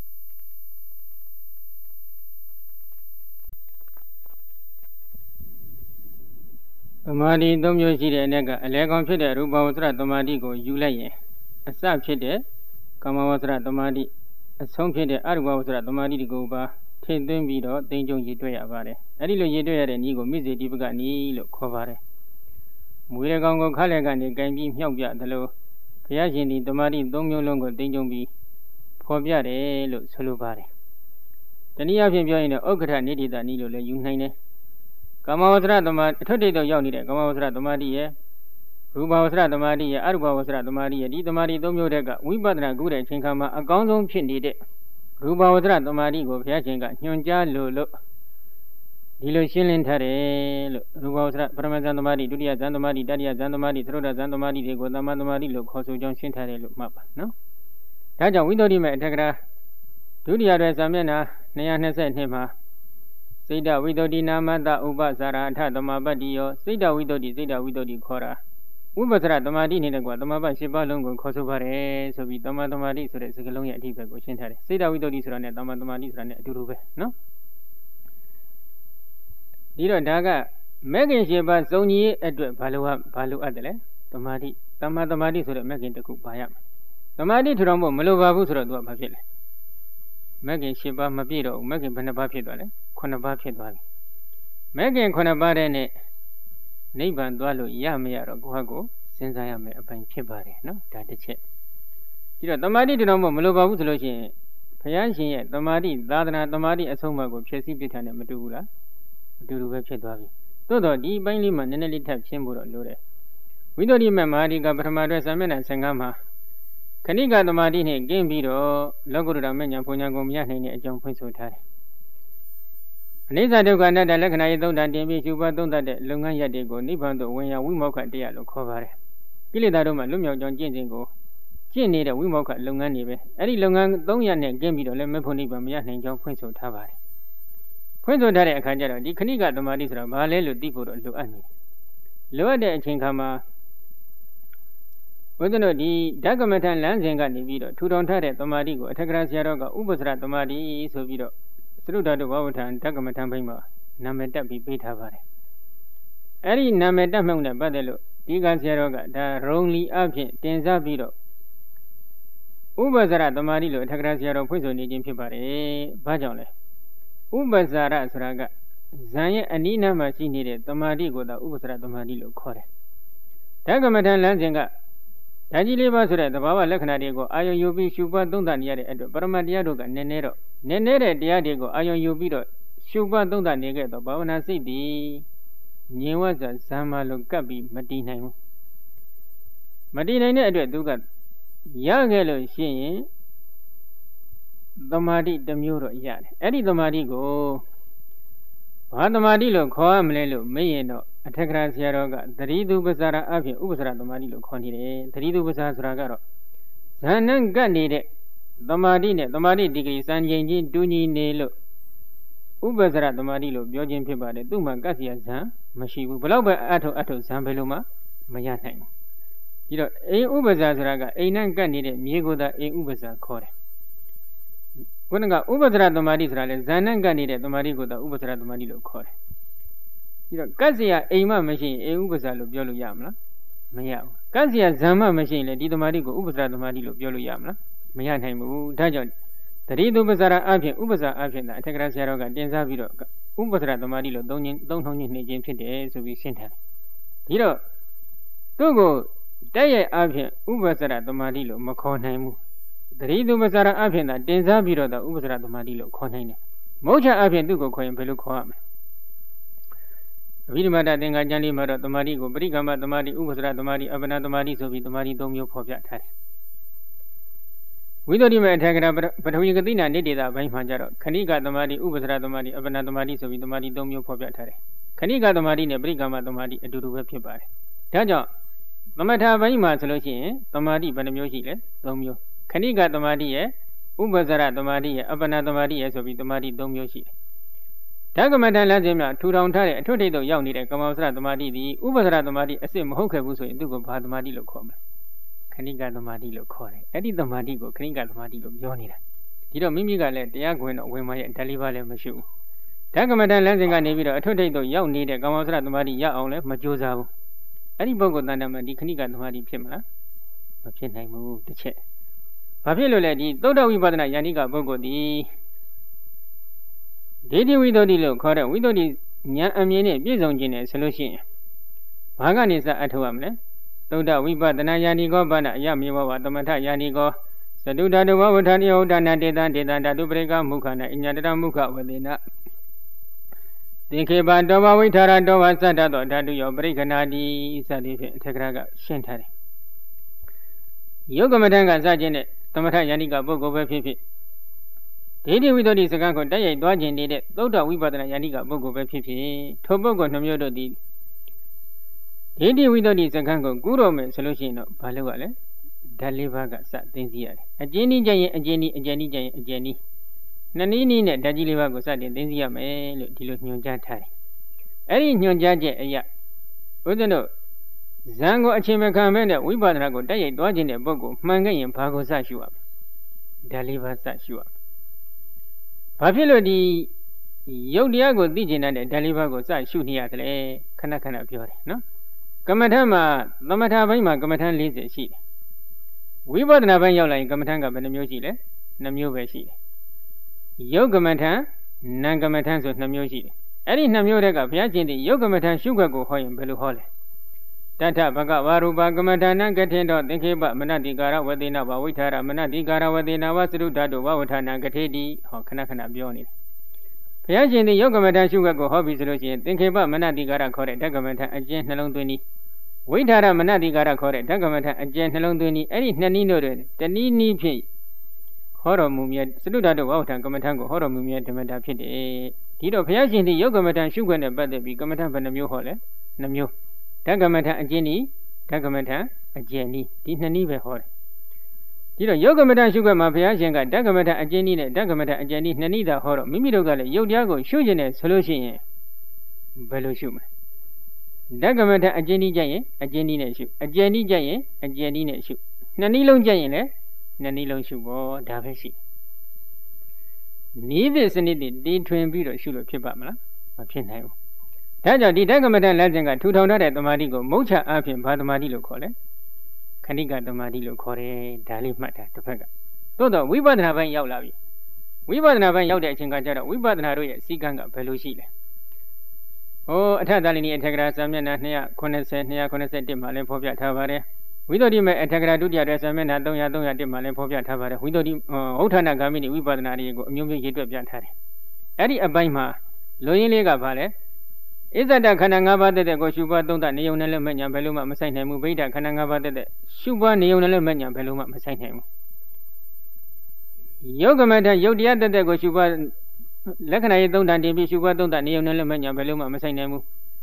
သမာဓိ၃မျိုးရှိတဲ့အတဲ့အလဲကောင်ဖြစ်တဲ့ရူပဝဆရသမာဓိကိုယူလိုက်ရင်အစဖြစ်တဲ့ကာမဝဆရသမာဓိအဆုံးဖြစ်တဲ့အရူပဝဆရသမာဓိကိုပါထည့်သွင်းပြီးတော့သိဉ္ဇုံရည်တွေ့ရပါတယ်အဲ့ဒီလိုရည်တွေ့ရတဲ့နည်းကိုမိစ္ဆေဒီပကနီးလို့ခေါ်ပါတယ်မွေးရကောင်ကိုခါလက်ကနေကင်ပြီးမြောက်ပြသလိုဘုရားရှင်ဒီသမာဓိ၃မျိုးလုံးကိုသိဉ္ဇုံပြီးဖော်ပြတယ်လို့ဆိုလိုပါတယ်တနည်းအားဖြင့်ပြောရင်တော့ဥက္ကဋ္ဌနိတိတနည်းလို့လည်းယူနိုင်တယ်ကာမဝဆရသမာဓိအထွတ်တိတ်တော့ရောက်နေတဲ့ကာမဝဆရသမာဓိရဲ့ရူပဝဆရသမာဓိရဲ့အရူပဝဆရသမာဓိရဲ့ဒီသမာဓိ၃မျိုးတက်ကဝိပဿနာကုတဲ့အချိန်ခါမှာအကောင်းဆုံးဖြစ်နေတဲ့ရူပဝဆရသမာဓိကိုဘုရားရှင်ကညွှန်ကြားလို့ဒီလိုရှင်းလင်းထားတယ်လို့ရူပဝဆရပရမဇန်သမာဓိဒုတိယဇန်သမာဓိတတိယဇန်သမာဓိသရုဒ္ဓဇန်သမာဓိတွေကိုသမ္မာသမာဓိလို့ခေါ်ဆိုကြောင်းရှင်းထားတယ်လို့မှတ်ပါနော်ဒါကြောင့်ဝိသုဒ္ဓိမေအထက်ကရာဒုတိယတွင်စာမျက်နှာ222မှာစိတ်တဝိသုဒ္ဓိနာမတဥပဇာရအထသမပတ္တိယောစိတ်တဝိသုဒ္ဓိစိတ်တဝိသုဒ္ဓိခေါ်တာဝိပဿနာသမာဓိနေတဲ့ကွာသမပတ်7ပါးလုံးကိုခေါ်ဆိုပါတယ်ဆိုပြီးသမသမာဓိဆိုတဲ့စကားလုံးရဲ့အဓိပ္ပာယ်ကိုရှင်းထားတယ်စိတ်တဝိသုဒ္ဓိဆိုတာနဲ့သမသမာဓိဆိုတာနဲ့အတူတူပဲနော်ဒီတော့ဒါကမဂ္ဂင်7ပါးစုံကြီးအတွက်ဘာလို့အပ်တယ်လဲသမာဓိသမသမာဓိဆိုတဲ့မဂ္ဂင်တစ်ခုပါရမယ်သမာဓိထူထောင်ဖို့မလိုပါဘူးဆိုတော့သူကဘာဖြစ်လဲမဂ္ဂင်7ပါးမပြည့်တော့ဘူးမဂ္ဂင်ဘယ်နှပါးဖြစ်သွားလဲ9ပါးဖြစ်သွားပြီမဂ္ဂင်9ပါးတဲ့နဲ့နိဗ္ဗာန်သွားလို့ရမရတော့ကိုယ့်ဟာကိုစဉ်းစားရမယ်အပိုင်းဖြစ်ပါတယ်နော်ဒါတစ်ချက်ဒီတော့သမာဓိထူထောင်ဖို့မလိုပါဘူးဆိုလို့ရှိရင်ဘုရားရှင်ရဲ့သမာဓိသာသနာသမာဓိအဆုံးအမကိုဖြည့်ဆည်းပြထားတယ်မတူဘူးလားအတူတူပဲဖြစ်သွားပြီသို့တော့ဒီအပိုင်းလေးမှာနည်းနည်းလေးထပ်ရှင်းဖို့တော့လိုတယ်ဝိသုဒ္ဓိမေမဟာဒီကပထမအတွက်စာမျက်နှာ15မှာခဏိကသမာဓိနဲ့ကျင်းပြီးတော့လောကုတ္တရမဉ္ဇဉ်ဘုံညာကိုမရနိုင်တဲ့အကြောင်းဖွင့်ဆိုထားတယ်အနိစ္စဒုက္ခအနတ္တလက္ခဏာရေးသုံးတာတင်ပြီးရှုပါသုံးတတ်တဲ့လုပ်ငန်းရပ်တွေကိုနိဗ္ဗာန်သို့ဝင်ရဝိမောက္ခတရားလို့ခေါ်ပါတယ်ကိလေသာတို့မှလွတ်မြောက်ကြောင်းကျင့်စဉ်ကိုကျင့်နေတဲ့ဝိမောက္ခလုပ်ငန်းတွေပဲအဲ့ဒီလုပ်ငန်း300နဲ့ကျင့်ပြီးတော့လည်းမေဖို့နိဗ္ဗာန်မရနိုင်ကြောင်းဖွင့်ဆိုထားပါတယ်ဖွင့်ဆိုထားတဲ့အခါကျတော့ဒီခဏိကသမာဓိဆိုတာဘာလဲလို့သိဖို့တော့လိုအပ်နေတယ်လိုအပ်တဲ့အချိန်ခါမှာဘုရားတို့ဒီဓကမထလမ်းစဉ်ကနေပြီးတော့ထူထောင်ထားတဲ့သမာဓိကိုအထက်ကရာဆရာတော်ကဥပ္ပစရသမာဓိဆိုပြီးတော့သရုဒ္ဓတုဘဝထံဓကမထဘိမှာနာမည်တက်ပြီးပေးထားပါတယ်အဲ့ဒီနာမည်တက်မှုံနဲ့ပတ်သက်လို့ဒီကဆရာတော်ကဒါရုံလီအဖြစ်တင်စားပြီးတော့ဥပ္ပစရသမာဓိလို့အထက်ကရာဆရာတော်ဖွင့်ဆိုနေခြင်းဖြစ်ပါတယ်ဘာကြောင့်လဲဥပ္ပစရဆိုတာကဇံရဲ့အနိနာမှာရှိနေတဲ့သမာဓိကိုသာဥပ္ပစရသမာဓိလို့ခေါ်တယ်ဓကမထလမ်းစဉ်ကဓာကြီးလေးပါဆိုတဲ့သဘာဝလက္ခဏာတွေကိုအာယုံယူပြီးရှုပွားသုံးသပ်နေရတဲ့အတွက်ပရမတ်တရားတို့ကနည်းနည်းတဲ့တရားတွေကိုအာယုံယူပြီးတော့ရှုပွားသုံးသပ်နေခဲ့တော့ဘာဝနာစိတ်တည်ငြိမ်ဝတ်စွာဇံမာလို့ကပ်ပြီးမတည်နိုင်ဘူးမတည်နိုင်တဲ့အတွက်သူကရခဲ့လို့ရှိရင်သမာဓိတစ်မျိုးတော့ရတယ်အဲ့ဒီသမာဓိကိုဘာသမာဓိလို့ခေါ်ရမလဲလို့မေးရင်တော့အထက်ကရာဆရာတော်ကသတိတုပ္ပစာရအဖြစ်ဥပ္ပစရသမာဓိလို့ခေါ်နေတယ်သတိတုပ္ပစာဆိုတာကတော့ဇာဏကတ်နေတဲ့သမာဓိနဲ့သမာဓိဒီဂရီစံချိန်ချင်းတူညီနေလို့ဥပ္ပစရသမာဓိလို့ပြောခြင်းဖြစ်ပါတယ်သူ့မှာကတ်စီယဇံမရှိဘူးဘလောက်ပဲအထုဇံဘယ်လိုမှမရနိုင်ဘူးဒီတော့အိမ်ဥပ္ပစာဆိုတာကအိမ်နဲ့ကတ်နေတဲ့မြေကိုသာအိမ်ဥပ္ပစာခေါ်တယ်ခုနကဥပ္ပစရသမာဓိဆိုတာလဲဇာဏကတ်နေတဲ့သမာဓိကိုသာဥပ္ပစရသမာဓိလို့ခေါ်တယ်ဒီတော့ကတ်စီယအိမ်မှမရှိရင်အိမ်ဥပ္ပစာလို့ပြောလို့ရမလားမရဘူးကတ်စီယဇံမှမရှိရင်လေဒီသမာဓိကိုဥပ္ပစရသမာဓိလို့ပြောလို့ရမလားမရနိုင်ဘူးဒါကြောင့်သတိတုပ္ပစာရအဖြစ်ဥပ္ပစာအဖြစ်အထက်ကရာဆရာတော်ကတင်စားပြီးတော့ဥပ္ပစရသမာဓိလို့သုံးထုံးချင်းနေခြင်းဖြစ်တယ်ဆိုပြီးရှင်းထားတယ်ဒီတော့သူ့ကိုတက်ရဲ့အဖြစ်ဥပ္ပစရသမာဓိလို့မခေါ်နိုင်ဘူးသတိတုပ္ပစာရအဖြစ်သာတင်စားပြီးတော့ဥပ္ပစရသမာဓိလို့ခေါ်နိုင်တယ်မုဋ္ဌအဖြစ်သူ့ကိုခေါ်ရင်ဘယ်လိုခေါ်ရမလဲအဘိဓမ္မာတသင်္ဃာကျမ်းလေးမှာတော့သမာဓိကိုပရိက္ခမသမာဓိဥပ္ပစရသမာဓိအပ္ပနာသမာဓိဆိုပြီးသမာဓိ၃မျိုးဖော်ပြထားတယ်ဝိသုဒ္ဓိမေအထက်ကရာပထဝီဂတိနာနိတေတာဘိုင်းမှာကြတော့ခဏိကသမာဓိဥပ္ပစရသမာဓိအပ္ပနာသမာဓိဆိုပြီးသမာဓိ၃မျိုးဖော်ပြထားတယ်ခဏိကသမာဓိနဲ့ပရိက္ခမသမာဓိအတူတူပဲဖြစ်ပါတယ်ဒါကြောင့်သမထဘိုင်းမှာဆိုလို့ရှိရင်သမာဓိဘယ်နှမျိုးရှိလဲ၃မျိုးခဏိကသမာဓိရဲ့ဥပ္ပစရသမာဓိရဲ့အပ္ပနာသမာဓိရဲ့ဆိုပြီးသမာဓိ၃မျိုးရှိတယ်ဓကမထလမ်းစဉ်မှာထူထောင်ထားတဲ့အထွတ်ထိပ်သို့ရောက်နေတဲ့ကမ္မဝဆရသမာဓိသည်ဥပ္ပစရသမာဓိအစစ်မဟုတ်ခဲ့ဘူးဆိုရင်သူ့ကိုဘာသမာဓိလို့ခေါ်မလဲခဏိကသမာဓိလို့ခေါ်တယ်အဲ့ဒီသမာဓိကိုခဏိကသမာဓိလို့ပြောနေတာဒီတော့မိမိကလည်းတရားခွင်တော့ဝင်မရဲ့ဓာတ်လေးပါလည်းမရှိဘူးဓကမထလမ်းစဉ်ကနေပြီးတော့အထွတ်ထိပ်သို့ရောက်နေတဲ့ကမ္မဝဆရသမာဓိရအောင်လည်းမကြိုးစားဘူးအဲ့ဒီပုဂ္ဂိုလ်တန်တမှာဒီခဏိကသမာဓိဖြစ်မလားမဖြစ်နိုင်ဘူးတစ်ချက်ဘာဖြစ်လို့လဲဒီသုဒ္ဓဝိပဿနာယန္တိကပုဂ္ဂိုလ်ဒီဒေတိဝိသုဒ္ဓိလို့ခေါ်တဲ့ဝိသုဒ္ဓိဉာဏ်အမြင်နဲ့ပြည့်စုံခြင်းနဲ့ဆိုလို့ရှိရင်ဘာကနေစအထောက်ရမလဲသုဒ္ဓဝိပဿနာယန္တိကောဘာနာအယမေဝဝသမထယန္တိကောသတုဓာတုဝဝဋ္ဌာနိယဥဒ္ဒနာတေတံဓာတုပရိကမုခနာအညတရမုခဝေနသင်္ခေပတောဘဝိထာရတောဘသတ္တသောဓာတုယောပရိခဏာတိစသည်ဖြင့်အထက်ကရာကရှင်းထားတယ်ယုတ်ကမထံကစခြင်းနဲ့သမထယန္တိကပုဂ္ဂိုလ်ပဲဖြစ်ဖြစ်ဒေတိဝိသုဒ္ဓိစကားကိုတိုက်ရိုက်သွားခြင်းနေတဲ့သုဒ္ဓဝိပဿနာယန္တိကပုဂ္ဂိုလ်ပဲဖြစ်ဖြစ်ထိုပုဂ္ဂိုလ်နှမျိုးတို့သည်ဒေတိဝိသုဒ္ဓိစကားကိုကူးတော်မယ်ဆိုလို့ရှိရင်တော့ဘာလို့ ရလဲဓာတ်လေးပါးကစသိသိရတယ်အကျဉ်းနည်းကျရင်အကျဉ်းနည်းအကျဉ်းနည်းကျရင်အကျဉ်းနည်းနှစ်နည်းနည်းနဲ့ဓာတ်ကြီးလေးပါးကိုစတင်သိသိရမယ်လို့ဒီလိုညွှန်ကြားထားတယ်အဲ့ဒီညွှန်ကြားချက်အရဘုရားတို့ဇံကိုအချိန်မခံမဲ့နဲ့ဝိပဿနာကိုတိုက်ရိုက်သွားခြင်းတဲ့ပုဂ္ဂိုလ်မှန်ခဲ့ရင်ဘာကိုစရှုရမလဲဓာတ်လေးပါးစရှုရဘာဖြစ်လို့ဒီယုတ်တရားကိုသိကျင်တဲ့ဓာတ်လေးပါးကိုစရှုနေရတယ်လဲခဏခဏပြောတယ်နော်ကမ္မထမှာသမထဘိုင်းမှာကမ္မထ40ရှိတယ်ဝိပဿနာဘိုင်းရောက်လာရင်ကမ္မထကဘယ်နှမျိုးရှိလဲ2မျိုးပဲရှိတယ်ယုတ်ကမ္မထနာကမ္မထဆို2မျိုးရှိတယ်အဲ့ဒီ2မျိုးတည်းကဘုရားရှင်ဒီယုတ်ကမ္မထရှုခွက်ကိုဟောရင်ဘယ်လိုဟောလဲတထဘဂဝရူပကမ္မထာနံကထေတောသင်္ခေပမနတိကာရဝတိနာဘဝိထာရမနတိကာရဝတိနာဝသရုဓာတုဘဝဌာနံကထေတိဟောခဏခဏပြောနေတယ်ဘုရားရှင်ဒီယုတ်ကမ္မထာရှုခွက်ကိုဟောပြီးဆိုလို့ရှိရင်သင်္ခေပမနတိကာရခေါ်တဲ့ဓကမ္မထာအကျဉ်းနှလုံးသွင်းဤဝိထာရမနတိကာရခေါ်တဲ့ဓကမ္မထာအကျဉ်းနှလုံးသွင်းဤအဲ့ဒီနှစ်နည်းတို့တနည်းနည်းဖြင့်ဟောတော်မူမြတ်သရုဓာတုဘဝဌာနကမ္မထာကိုဟောတော်မူမြတ်ဓမ္မတာဖြစ်တယ်ဒီတော့ဘုရားရှင်ဒီယုတ်ကမ္မထာရှုခွက်နဲ့ပတ်သက်ပြီးကမ္မထာဘယ်နှမျိုးဟောလဲ2မျိုးဓကမ္မထအကျဉ်းဤဓကမ္မထအကျဉ်းဤဒီနှစ်နည်းပဲဟောတယ်ဒီတော့ယုတ်ကမ္မထရှုခွက်မှာဘုရားရှင်ကဓကမ္မထအကျဉ်းဤနဲ့ဓကမ္မထအကျဉ်းဤနှစ်နည်းသာဟောတော့မိမိတို့ကလည်းယုတ်တရားကိုရှုခြင်းနဲ့ဆိုလို့ရှိရင်ဘယ်လိုရှုမလဲဓကမ္မထအကျဉ်းဤကြရင်အကျဉ်းဤနဲ့ရှုအကျဉ်းဤကြရင်အကျဉ်းဤနဲ့ရှုနှစ်နည်းလုံးကြရင်လည်းနှစ်နည်းလုံးရှုပေါ့ဒါပဲရှိနီးသည့်စနစ်တွေတည်ထွင်ပြီးတော့ရှုလို့ဖြစ်ပါမလားမဖြစ်နိုင်ဘူးဒါကြောင့်ဒီဓကမ္မထလမ်းစဉ်ကထူထောင်ထားတဲ့သမာဓိကိုမုဋ္ဌအဖြစ်ဘာသမာဓိလို့ခေါ်လဲခဏိကသမာဓိလို့ခေါ်တယ်ဒါလေးမှတ်တာတစ်ဖက်ကသို့တော့ဝိပဿနာဘက်ရောက်လာပြီဝိပဿနာဘက်ရောက်တဲ့အချိန်ကကျတော့ဝိပဿနာတို့ရဲ့စည်းကမ်းကဘယ်လိုရှိလဲဟောအထက်သာလီနီအထက်ကရာစာမျက်နှာ290 291မှာလည်းဖော်ပြထားပါတယ်ဝိသုဒ္ဓိမေအထက်ကရာဒုတိယရဲ့စာမျက်နှာ301မှာလည်းဖော်ပြထားပါတယ်ဝိသုဒ္ဓိဟုတ်ဌာနဂါမိနိဝိပဿနာတွေကိုအမျိုးမျိုးရေးတွက်ပြထားတယ်အဲ့ဒီအပိုင်းမှာလူရင်းလေးကဘာလဲဣဇဒခန္ဓာ၅ပါးတဲ့ကိုရှုပွားသုံးသနေုံနဲ့လည်းမညာဘယ်လိုမှမဆိုင်နိုင်ဘူးဗိဓခန္ဓာ၅ပါးတဲ့ရှုပွားနေုံနဲ့လည်းမညာဘယ်လိုမှမဆိုင်နိုင်ဘူးယုတ်ကမ္မထယုတ်တရားတဲ့ကိုရှုပွားလက္ခဏာရေးသုံးတန်တင်ပြီးရှုပွားသုံးသနေုံနဲ့လည်းမညာဘယ်လိုမှမဆိုင်နိုင်ဘူး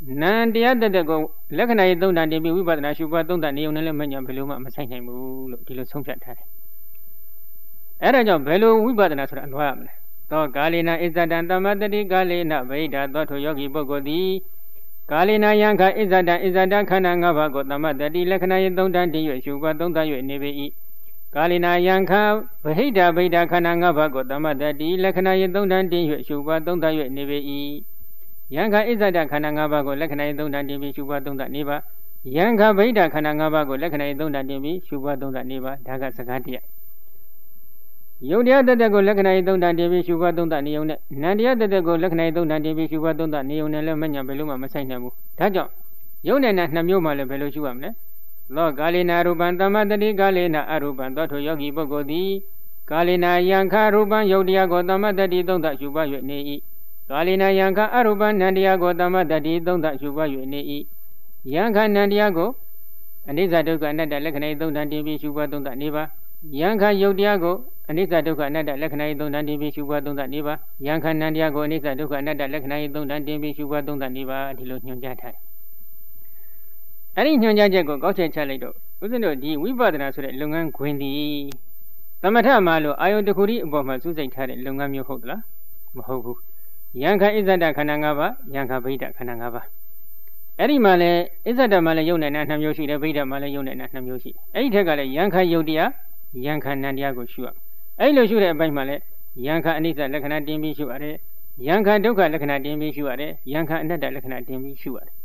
နန္တရားတတဲ့ကိုလက္ခဏာရေးသုံးတန်တင်ပြီးဝိပဿနာရှုပွားသုံးတန်နေုံနဲ့လည်းမညာဘယ်လိုမှမဆိုင်နိုင်ဘူးလို့ဒီလိုဆုံးဖြတ်ထားတယ်အဲ့ဒါကြောင့်ဘယ်လိုဝိပဿနာဆိုတာလွှားရမလဲသောကာလေနာဣဇဒံသမတတိကာလေနဗိဓာသောထိုယောဂီပုဂ္ဂိုလ်သည်ကာလေနာယံခဣဇဒံခန္ဓာ၅ပါးကိုသမတတိလက္ခဏာရေးသုံးတန်တင်၍ရှုပွားသုံးတန်၍နေပေ၏ကာလေနာယံခဗဟိတဗိဓာခန္ဓာ၅ပါးကိုသမတတိလက္ခဏာရေးသုံးတန်တင်၍ရှုပွားသုံးတန်၍နေပေ၏ယံခဣဇဒခန္ဓာ၅ပါးကိုလက္ခဏာရေးသုံးတန်တင်ပြီးရှုပွားသုံးတန်နေပါယံခဗိဓာခန္ဓာ၅ပါးကိုလက္ခဏာရေးသုံးတန်တင်ပြီးရှုပွားသုံးတန်နေပါဒါကစကားတရားယုတ်တရားတသက်ကိုလက္ခဏာရေးသုံးတန်တင်ပြီးရှုပွားသုံးတန်နေုံနဲ့နန္တရားတသက်ကိုလက္ခဏာရေးသုံးတန်တင်ပြီးရှုပွားသုံးတန်နေုံနဲ့လည်းမညာဘယ်လိုမှမဆိုင်နိုင်ဘူးဒါကြောင့်ယုတ်နဲ့နှစ်မျိုးမှလည်းဘယ်လိုရှုရမလဲသောကာလေနာရူပံသမတတိကာလေနာအရူပံသောထိုယောဂီပုဂ္ဂိုလ်သည်ကာလေနာယံခရူပံယုတ်တရားကိုသမတတိသုံးတရှုပွား၍နေ၏ကာလေနာယံခအရူပံနန္တရားကိုသမတတိသုံးတရှုပွား၍နေ၏ယံခနန္တရားကိုအနိစ္စဒုက္ခအနတ္တလက္ခဏာရေးသုံးတန်တင်ပြီးရှုပွားသုံးတနေပါယံခယုတ်တရားကိုအနိစ္စဒုက္ခအနတ္တလက္ခဏာရေးသုံးတန်တင်ပြီးရှုပွားသုံးတနေပါယံခနန္တရားကိုအနိစ္စဒုက္ခအနတ္တလက္ခဏာရေးသုံးတန်တင်ပြီးရှုပွားသုံးတနေပါဒီလိုညွှန်ကြားထားတယ်အဲ့ဒီညွှန်ကြားချက်ကိုကောက်ချက်ချလိုက်တော့ဦးဇင်းတို့ဒီဝိပဿနာဆိုတဲ့လုပ်ငန်းခွင်သည်သမထမှာလို့အာယုန်တစ်ခုဒီအပေါ်မှာစူးစိုက်ထားတဲ့လုပ်ငန်းမျိုးဟုတ်သလားမဟုတ်ဘူးယံခဣဇဒခန္ဓာ၅ပါးယံခဗိဓခန္ဓာ၅ပါးအဲ့ဒီမှာလည်းဣဇဒမှာလည်းယုံနိုင်တာ2မျိုးရှိတယ်ဗိဓမှာလည်းယုံနိုင်တာ2မျိုးရှိတယ်အဲ့ဒီထက်ကလည်းယံခယုတ်တရားယံခနန္တရားကိုရှုရအဲ့လိုရှုတဲ့အပိုင်းမှာလည်းယံခအနိစ္စလက္ခဏာတင်ပြီးရှုရတယ်ယံခဒုက္ခလက္ခဏာတင်ပြီးရှုရတယ်ယံခအနတ္တလက္ခဏာတင်ပြီးရှုရတယ်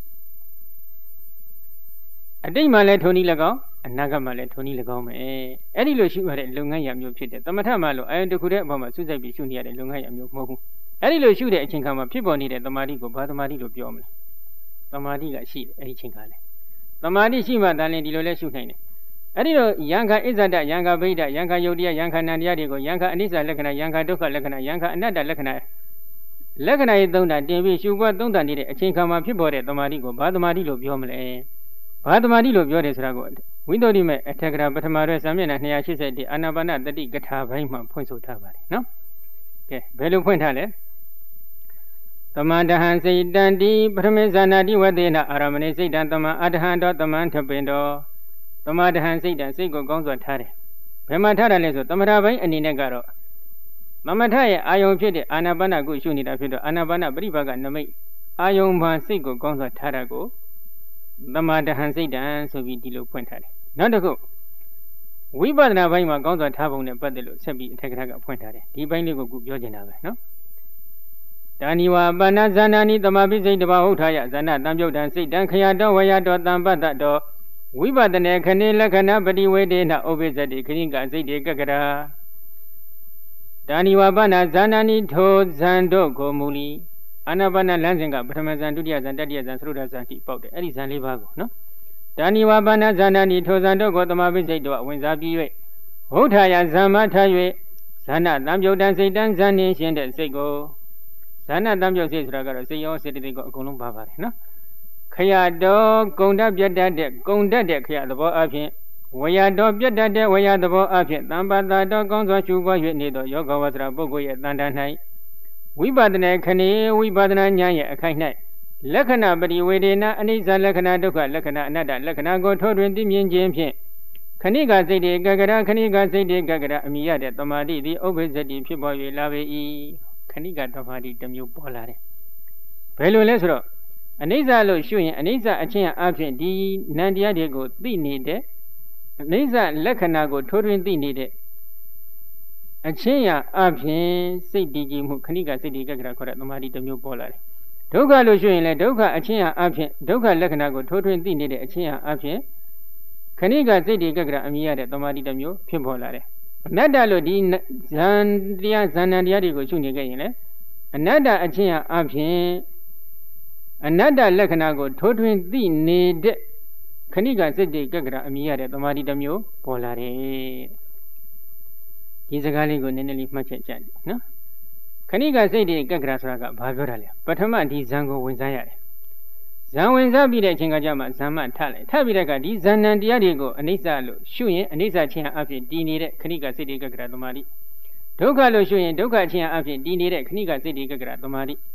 အတိတ်မှာလည်းထိုနည်း၎င်းအနာဂတ်မှာလည်းထိုနည်း၎င်းပဲအဲ့ဒီလိုရှုရတဲ့လုပ်ငန်းရာမျိုးဖြစ်တယ်သမထမှာလို့အာယုန်တစ်ခုတည်းအပေါ်မှာစူးစိုက်ပြီးရှုနေရတဲ့လုပ်ငန်းရာမျိုးမဟုတ်ဘူးအဲ့ဒီလိုရှုတဲ့အချိန်ခါမှာဖြစ်ပေါ်နေတဲ့သမာဓိကိုဘာသမာဓိလို့ပြောမလဲသမာဓိကရှိတယ်အဲ့ဒီချိန်ခါလဲသမာဓိရှိမှတန်လင်းဒီလိုလဲရှုနိုင်တယ်အဲ့ဒီတော့ယံခဣဇဒယံခဗိဓယံခယုတ်တရားယံခနန္တရားတွေကိုယံခအနိစ္စလက္ခဏာယံခဒုက္ခလက္ခဏာယံခအနတ္တလက္ခဏာရေးသုံးတာတင်ပြီးရှုပွားသုံးတာနေတဲ့အချိန်ခါမှာဖြစ်ပေါ်တဲ့သမာဓိကိုဘာသမာဓိလို့ပြောမလဲဘာသမာဓိလို့ပြောတယ်ဆိုတာကိုဝိသုဒ္ဓိမေအထက်ကရာပထမရဲစာမျက်နှာ281အာနာပါနတတိကထာဘိုင်းမှာဖွင့်ဆိုထားပါတယ်နော်ကဲဘယ်လိုဖွင့်ထားလဲသမန္တဟံစိတ်တံတိပထမေဇာနာတိဝတေနအာရမဏိစိတ်တံသမအတဟံတောသမံထပင်တောသမတဟံစိတ်တံစိတ်ကိုကောင်းစွာထားတယ်ဘယ်မှာထားတယ်လဲဆိုသမထဘိုင်းအနေနဲ့ကတော့သမထရဲ့အာယုံဖြစ်တဲ့အာနာပါနကိုရှုနေတာဖြစ်တော့အာနာပါနပရိပါကနမိတ်အာယုံမှာစိတ်ကိုကောင်းစွာထားတာကိုသမတဟံစိတ်တံဆိုပြီးဒီလိုဖွင့်ထားတယ်နောက်တစ်ခုဝိပဿနာဘိုင်းမှာကောင်းစွာထားပုံနဲ့ပတ်သက်လို့ဆက်ပြီးအထက်ကထာကဖွင့်ထားတယ်ဒီဘိုင်းလေးကိုခုပြောချင်တာပဲနော်ဒါနိဝပဏ္ဏဇန္နာနိသမပိစိတ်တဘာဟုတ်ထားရဇန္နတံပြုတ်တံစိတ်တံခယတောဝယတောတံပတ္တတောဝိပဿနေခဏိလက္ခဏပတိဝေဒေနဥပိစ္ဆတိခဏိကစိတ်တေကကရာဒါနိဝပဏ္ဏဇန္နာနိထိုဇန်တို့ကိုမူလီအာနာပါနလမ်းစဉ်ကပထမဇန်ဒုတိယဇန်တတိယဇန်သရုဒ္ဓဇန်တိပေါက်တယ်အဲ့ဒီဇန်၄ပါးကိုနော်ဒါနိဝပဏ္ဏဇန္နာနိထိုဇန်တို့ကိုသမပိစိတ်တို့ဝင်စားပြီး၍ဟုတ်ထားရဇမ္မထား၍ဇန္နတံပြုတ်တံစိတ်တံဇန်နှင်းရှင်းတဲ့စိတ်ကိုဇန္နတံပြုတ်စိတ်ဆိုတာကတော့စိတ်ရောစေတသိက်ကိုအကုန်လုံးပါပါတယ်နော်ခရတော်ဂုံဓာတ်ပြတ်တတ်တဲ့ဂုံဓာတ်တဲ့ခရသဘောအဖြစ်ဝေယတော်ပြတ်တတ်တဲ့ဝေယသဘောအဖြစ်တမ္ပတ္တတော်ကောင်းစွာရှုပွား၍နေသောယောဂဝဆရာပုဂ္ဂိုလ်ရဲ့တန်တန်၌ဝိပဿနာခဏေဝိပဿနာဉာဏ်ရဲ့အခိုက်၌လက္ခဏာပရိဝေဒေနအနိစ္စလက္ခဏာဒုက္ခလက္ခဏာအနတ္တလက္ခဏာကိုထိုးထွင်းသိမြင်ခြင်းဖြင့်ခဏိကစိတ်တေကကရခဏိကစိတ်တေကကရအမိရတဲ့တမာတိသည်ဥပ္ပဇ္ဇတိဖြစ်ပေါ်၍လာပေ၏ခဏိကတမာတိတစ်မျိုးပေါ်လာတယ်ဘယ်လိုလဲဆိုတော့အနိစ္စလို့ရှုရင်အနိစ္စအချင်းအဖြစ်ဒီနန္တရားတွေကိုသိနေတဲ့အနိစ္စလက္ခဏာကိုထိုးထွင်းသိနေတဲ့အချင်းရအဖြစ်စိတ်တည်ကြည်မှုခဏိကစိတ်တည်ကကရခေါ်တဲ့သမာဓိတစ်မျိုးပေါ်လာတယ်ဒုက္ခလို့ရှုရင်လည်းဒုက္ခအချင်းရအဖြစ်ဒုက္ခလက္ခဏာကိုထိုးထွင်းသိနေတဲ့အချင်းရအဖြစ်ခဏိကစိတ်တည်ကကရအမြင်ရတဲ့သမာဓိတစ်မျိုးဖြစ်ပေါ်လာတယ်အနတ္တလို့ဒီဇန်တရားဇန်နံတရားတွေကိုရှုနေခဲ့ရင်လည်းအနတ္တအချင်းရအဖြစ်အနတ္တလက္ခဏာကိုထိုးထွင်းသိနေတဲ့ခဏိကစိတ်တည်ကကရအမြင်ရတဲ့သမာဓိတစ်မျိုးပေါ်လာတယ်ဒီစကားလေးကိုနည်းနည်းလေးမှတ်ချက်ကြတယ်နော်ခဏိကစိတ်တွေကကရဆိုတာကဘာပြောတာလဲပထမဒီဇံကိုဝင်စားရတယ်ဇံဝင်စားပြီးတဲ့အချိန်ကကြမှာဇံမထလိုက်ထပြီးတဲ့ကဒီဇန်နံတရားတွေကိုအနိစ္စလို့ရှုရင်အနိစ္စချင်းအဖြစ်တည်နေတဲ့ခဏိကစိတ်တွေကကရသမာဓိဒုက္ခလို့ရှုရင်ဒုက္ခချင်းအဖြစ်တည်နေတဲ့ခဏိကစိတ်တွေကကရသမာဓိ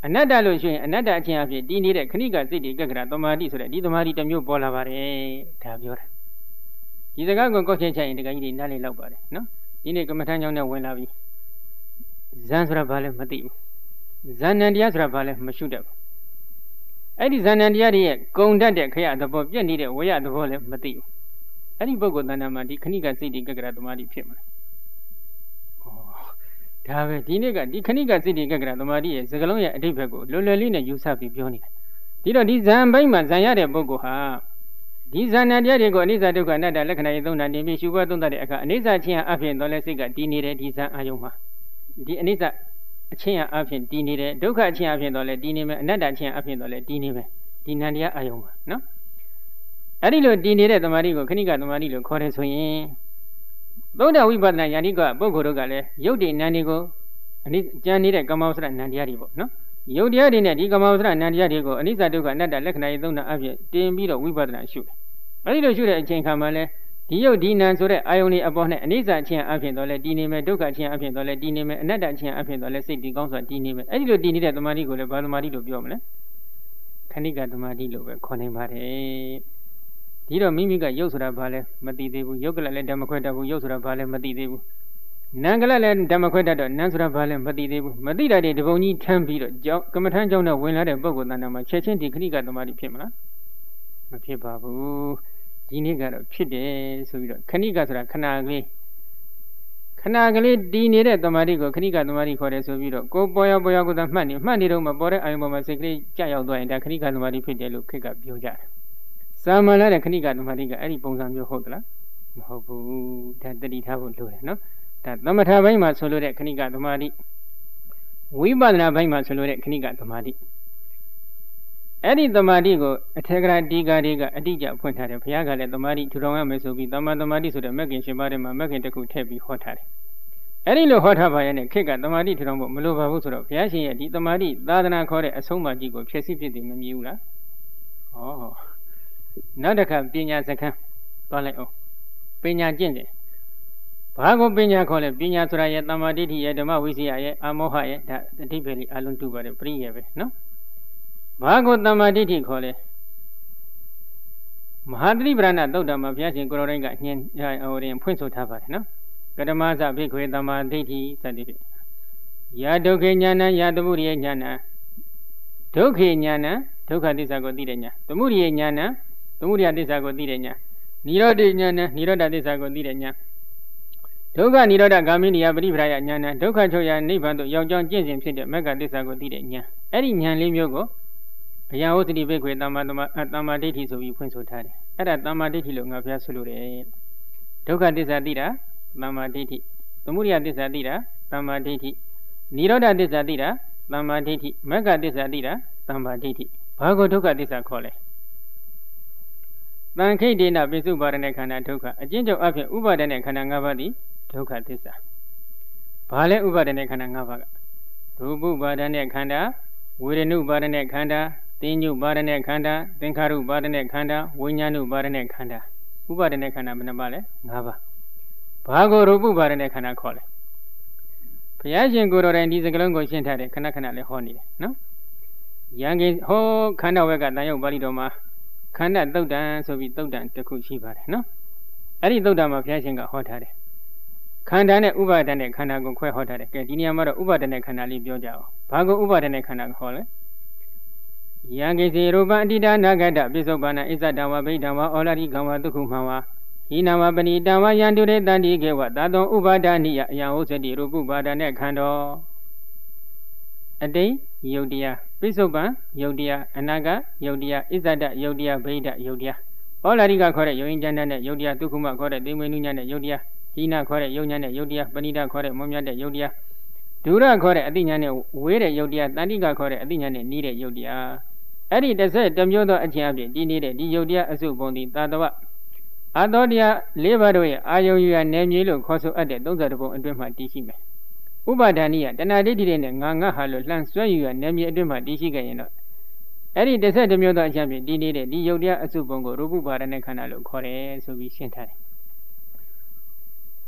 အနတ္တလို့ရှိရင်အနတ္တအချင်းအဖြစ်တည်နေတဲ့ခဏိကစိတ်တွေကကရသမာဓိဆိုတဲ့ဒီသမာဓိတစ်မျိုးပေါ်လာပါတယ်ဒါပြောတာဒီစကားကိုကောက်ချက်ချက်ရင်တကယ်ကြီးနားလည်လောက်ပါတယ်နော်ဒီနေ့ကမ္မထမ်းကြောင်းနဲ့ဝင်လာပြီဇန်ဆိုတာဘာလဲမသိဘူးဇန်နံတရားဆိုတာဘာလဲမရှုတတ်ဘူးအဲ့ဒီဇန်နံတရားတွေရဲ့ဂုံတတ်တဲ့ခရသဘောပြည့်နေတဲ့ဝေယသဘောလည်းမသိဘူးအဲ့ဒီပုဂ္ဂိုလ်တဏ္ဍာမှာဒီခဏိကစိတ်တွေကကရသမာဓိဖြစ်မှာဒါပဲဒီနေ့ကဒီခဏိကစိတ်တွေကကရသမာဓိရဲ့စကလုံးရဲ့အဓိပ္ပာယ်ကိုလွယ်လွယ်လေးနဲ့ယူဆပြီးပြောနေတာဒီတော့ဒီဇန်ဘိုင်းမှာဇန်ရတဲ့ပုဂ္ဂိုလ်ဟာဒီဇန်နံတရားတွေကိုအနိစ္စဒုက္ခအနတ္တလက္ခဏာရေးသုံးတာတင်ပြီးရှုပွားသုံးသပ်တဲ့အခါအနိစ္စချင်းအဖြစ်တော့လဲစိတ်ကတည်နေတဲ့ဒီဇန်အာယုံမှာဒီအနိစ္စအချင်းအဖြစ်တည်နေတယ်ဒုက္ခအချင်းအဖြစ်တော့လဲတည်နေမယ်အနတ္တချင်းအဖြစ်တော့လဲတည်နေမယ်ဒီနံတရားအာယုံမှာနော်အဲ့ဒီလိုတည်နေတဲ့သမာဓိကိုခဏိကသမာဓိလို့ခေါ်တယ်ဆိုရင်သုဒ္ဓဝိပဿနာယန္တိကပုဂ္ဂိုလ်တို့ကလည်းယုတ်တိနံတွေကိုအနိကြံနေတဲ့ကမ္မဝဆရနံတရားတွေပေါ့နော်ယုတ်တရားတွေနဲ့ဒီကမ္မဝဆရနံတရားတွေကိုအနိစ္စဒုက္ခအနတ္တလက္ခဏာရေးသုံးတာအဖြစ်တင်ပြီးတော့ဝိပဿနာရှုတယ်အဲ့ဒီလိုရှုတဲ့အချိန်ခါမှာလဲဒီယုတ်ဒီနံဆိုတဲ့အာယုန်တွေအပေါ်နဲ့အနိစ္စချင်းအဖြစ်တော့လဲတည်နေမယ်ဒုက္ခချင်းအဖြစ်တော့လဲတည်နေမယ်အနတ္တချင်းအဖြစ်တော့လဲစိတ်တည်ကောင်းစွာတည်နေမယ်အဲ့ဒီလိုတည်နေတဲ့သမာဓိကိုလည်းဘာသမာဓိလို့ပြောမလဲခဏိကသမာဓိလို့ပဲခေါ်နိုင်ပါတယ်ဒီတော့မိမိကယုတ်ဆိုတာဘာလဲမသိသေးဘူးယုတ်ကလည်းဓမ္မခွဲတတ်ဘူးယုတ်ဆိုတာဘာလဲမသိသေးဘူးနံကလည်းဓမ္မခွဲတတ်တော့နံဆိုတာဘာလဲမသိသေးဘူးမသိတာတွေတပုံကြီးထမ်းပြီးတော့ကမ္မထမ်းကြောင့်နဲ့ဝင်လာတဲ့ပုဂ္ဂိုလ်တဏ္ဍာမှာချက်ချင်းဒီခဏိကသမာဓိဖြစ်မလားမဖြစ်ပါဘူးဒီနေ့ကတော့ဖြစ်တယ်ဆိုပြီးတော့ခဏိကဆိုတာခဏကလေးတည်နေတဲ့သမာဓိကိုခဏိကသမာဓိခေါ်တယ်ဆိုပြီးတော့ကိုပေါ်ရောက်ကိုသာမှတ်နေတော့မှပေါ်တဲ့အာယုံပေါ်မှာစိတ်ကလေးကြာရောက်သွားရင်ဒါခဏိကသမာဓိဖြစ်တယ်လို့ခေတ်ကပြောကြတယ်စာမလာတဲ့ခဏိကသမာဓိကအဲ့ဒီပုံစံမျိုးဟုတ်သလားမဟုတ်ဘူးဒါတတိထားဖို့လိုတယ်နော်ဒါသမထဘိုင်းမှာဆိုလို့တဲ့ခဏိကသမာဓိဝိပဿနာဘိုင်းမှာဆိုလို့တဲ့ခဏိကသမာဓိအဲ့ဒီသမာဓိကိုအထေကရာဒီကာတွေကအတိအကျဖွင့်ထားတယ်ဘုရားကလည်းသမာဓိထူထောင်ရမယ်ဆိုပြီးသမ္မာသမာဓိဆိုတဲ့မဂ္ဂင်၈ပါးထဲမှာမဂ္ဂင်တစ်ခုထည့်ပြီးဟောထားတယ်အဲ့ဒီလိုဟောထားပါရဲ့နဲ့ခေတ်ကသမာဓိထူထောင်ဖို့မလိုပါဘူးဆိုတော့ဘုရားရှင်ရဲ့ဒီသမာဓိသာသနာခေါ်တဲ့အဆုံးအမကြီးကိုဖြည့်ဆည်းဖြစ်တယ်မမြင်ဘူးလားဩနောက်တစ်ခါပညာစခန်းသွားလိုက်အောင်ပညာကျင့်တယ်ဘာကိုပညာခေါ်လဲပညာဆိုတာရဲ့သမ္မာဒိဋ္ဌိရဲ့ဓမ္မဝိစီယရဲ့အာမောဟရဲ့ဒါအဓိပ္ပာယ်လေးအလုံးတူပါတယ်ပရိယေပဲနော်ဘာကိုသမ္မာဒိဋ္ဌိခေါ်လဲမဟာသတိပ္ပဏသုတ်တံမှာဘုရားရှင်ကိုရောတိုင်းကညင်ဟိုရင်ဖွင့်ဆိုထားပါတယ်နော်ကဓမ္မစဘိက္ခွေသမ္မာဒိဋ္ဌိစသည်ဖြင့်ယာဒုက္ခေဉာဏံယာသမုဒိယဉာဏံဒုက္ခေဉာဏံဒုက္ခသစ္စာကိုသိတဲ့ဉာဏ်သမုဒိယဉာဏံသမုဒိယသစ္စာကိုသိတဲ့ဉာဏ်နိရောဓဉာဏ်နိရောဓသစ္စာကိုသိတဲ့ဉာဏ်ဒုက္ခနိရောဓဂามိနိယပရိပရာယဉာဏ်ဒုက္ခချုပ်ရာနိဗ္ဗာန်သို့ရောက်ကြောင်းကျင့်စဉ်ဖြစ်တဲ့မဂ္ဂသစ္စာကိုသိတဲ့ဉာဏ်အဲ့ဒီဉာဏ်လေးမျိုးကိုဘုရားဟောသတိပိတ်ခွေသမ္မာဒိဋ္ဌိဆိုပြီးဖွင့်ဆိုထားတယ်အဲ့ဒါသမ္မာဒိဋ္ဌိလို့ငါဘုရားဆိုလို့တယ်ဒုက္ခသစ္စာသိတာသမ္မာဒိဋ္ဌိသမုဒယသစ္စာသိတာသမ္မာဒိဋ္ဌိနိရောဓသစ္စာသိတာသမ္မာဒိဋ္ဌိမဂ္ဂသစ္စာသိတာသမ္မာဒိဋ္ဌိဘာကိုဒုက္ခသစ္စာခေါ်လဲတန်ခိတ်ဒေနပိစုပါဒနဲ့ခန္ဓာဒုက္ခအကျဉ်းချုပ်အဖြစ်ဥပါဒနဲ့ခန္ဓာ၅ပါးသည်ဒုက္ခသစ္စာဘာလဲဥပါဒနဲ့ခန္ဓာ၅ပါးကရူပပါဒနဲ့ခန္ဓာဝေဒနုပါဒနဲ့ခန္ဓာသင်္ညုပါဒနဲ့ခန္ဓာသင်္ခါရုပါဒနဲ့ခန္ဓာဝိညာဏုပါဒနဲ့ခန္ဓာဥပါဒနဲ့ခန္ဓာဘယ်နှပါလဲ၅ပါးဘာကိုရူပပါဒနဲ့ခန္ဓာခေါ်လဲဘုရားရှင်ကိုယ်တော်တိုင်ဒီစကလုံးကိုရှင်းထားတယ်ခဏခဏလည်းဟောနေတယ်နော်ယံကိဟောခန္ဓာဝက်ကတန်ရုပ်ပါဠိတော်မှာခန္ဓာသုတ်တံဆိုပြီးသုတ်တံတစ်ခုရှိပါတယ်နော်အဲ့ဒီသုတ်တံမှာဘုရားရှင်ကဟောထားတယ်ခန္ဓာနဲ့ဥပါဒနဲ့ခန္ဓာကိုခွဲဟောထားတယ်ကဲဒီနေရာမှာတော့ဥပါဒနဲ့ခန္ဓာလေးပြောကြအောင်ဘာကိုဥပါဒနဲ့ခန္ဓာခေါ်လဲယံကိစေရူပအတ္တိနာဂတပိစုပ္ပန္နဣဇတံဝဗိဓံဝဩလာရိကံဝဒုက္ခုမံဝဟိနမပဏိတံဝယံတုရေတန္တိကေဝသာတောဥပါဒနိယအယံဥစ္စတိရူပပါဒနဲ့ခန္ဓာအတိယုတ်တရားပိစုပ္ပန်ယုတ်တရားအနာဂယုတ်တရားဣဇတယုတ်တရားဗိဓယုတ်တရားဩလာရိကခေါ်တဲ့ယုံရင်ကျမ်းတဲ့ယုတ်တရားဒုက္ခုမခေါ်တဲ့သိမွေနုညတဲ့ယုတ်တရားဟိနခေါ်တဲ့ယုံညာတဲ့ယုတ်တရားပဏိတခေါ်တဲ့မွန်မြတ်တဲ့ယုတ်တရားဒုရခေါ်တဲ့အတိညာနဲ့ဝေးတဲ့ယုတ်တရားတန္တိကခေါ်တဲ့အတိညာနဲ့နီးတဲ့ယုတ်တရားအဲ့ဒီတစ်မျိုးသောအခြင်းအပြင်ဒီနေတဲ့ဒီယုတ်တရားအစုပုံသည်သာတဝအတောတရား၄ပါးတို့ရဲ့အာယုံယူရနယ်မြေလို့ခေါ်ဆိုအပ်တဲ့32ပုံအတွင်းမှာတည်ရှိမယ်ဥပါဒဏိယတဏှာဒိဋ္ဌိတွေနဲ့ငါဟာလို့လှမ်းဆွဲယူရနယ်မြေအတွင်းမှာတည်ရှိခဲ့ရင်တော့အဲ့ဒီ32မျိုးသောအခြင်းအပြင်ဒီနေတဲ့ဒီယုတ်တရားအစုပုံကိုရူပပါဒနဲ့ခန္ဓာလို့ခေါ်တယ်ဆိုပြီးရှင်းထားတယ်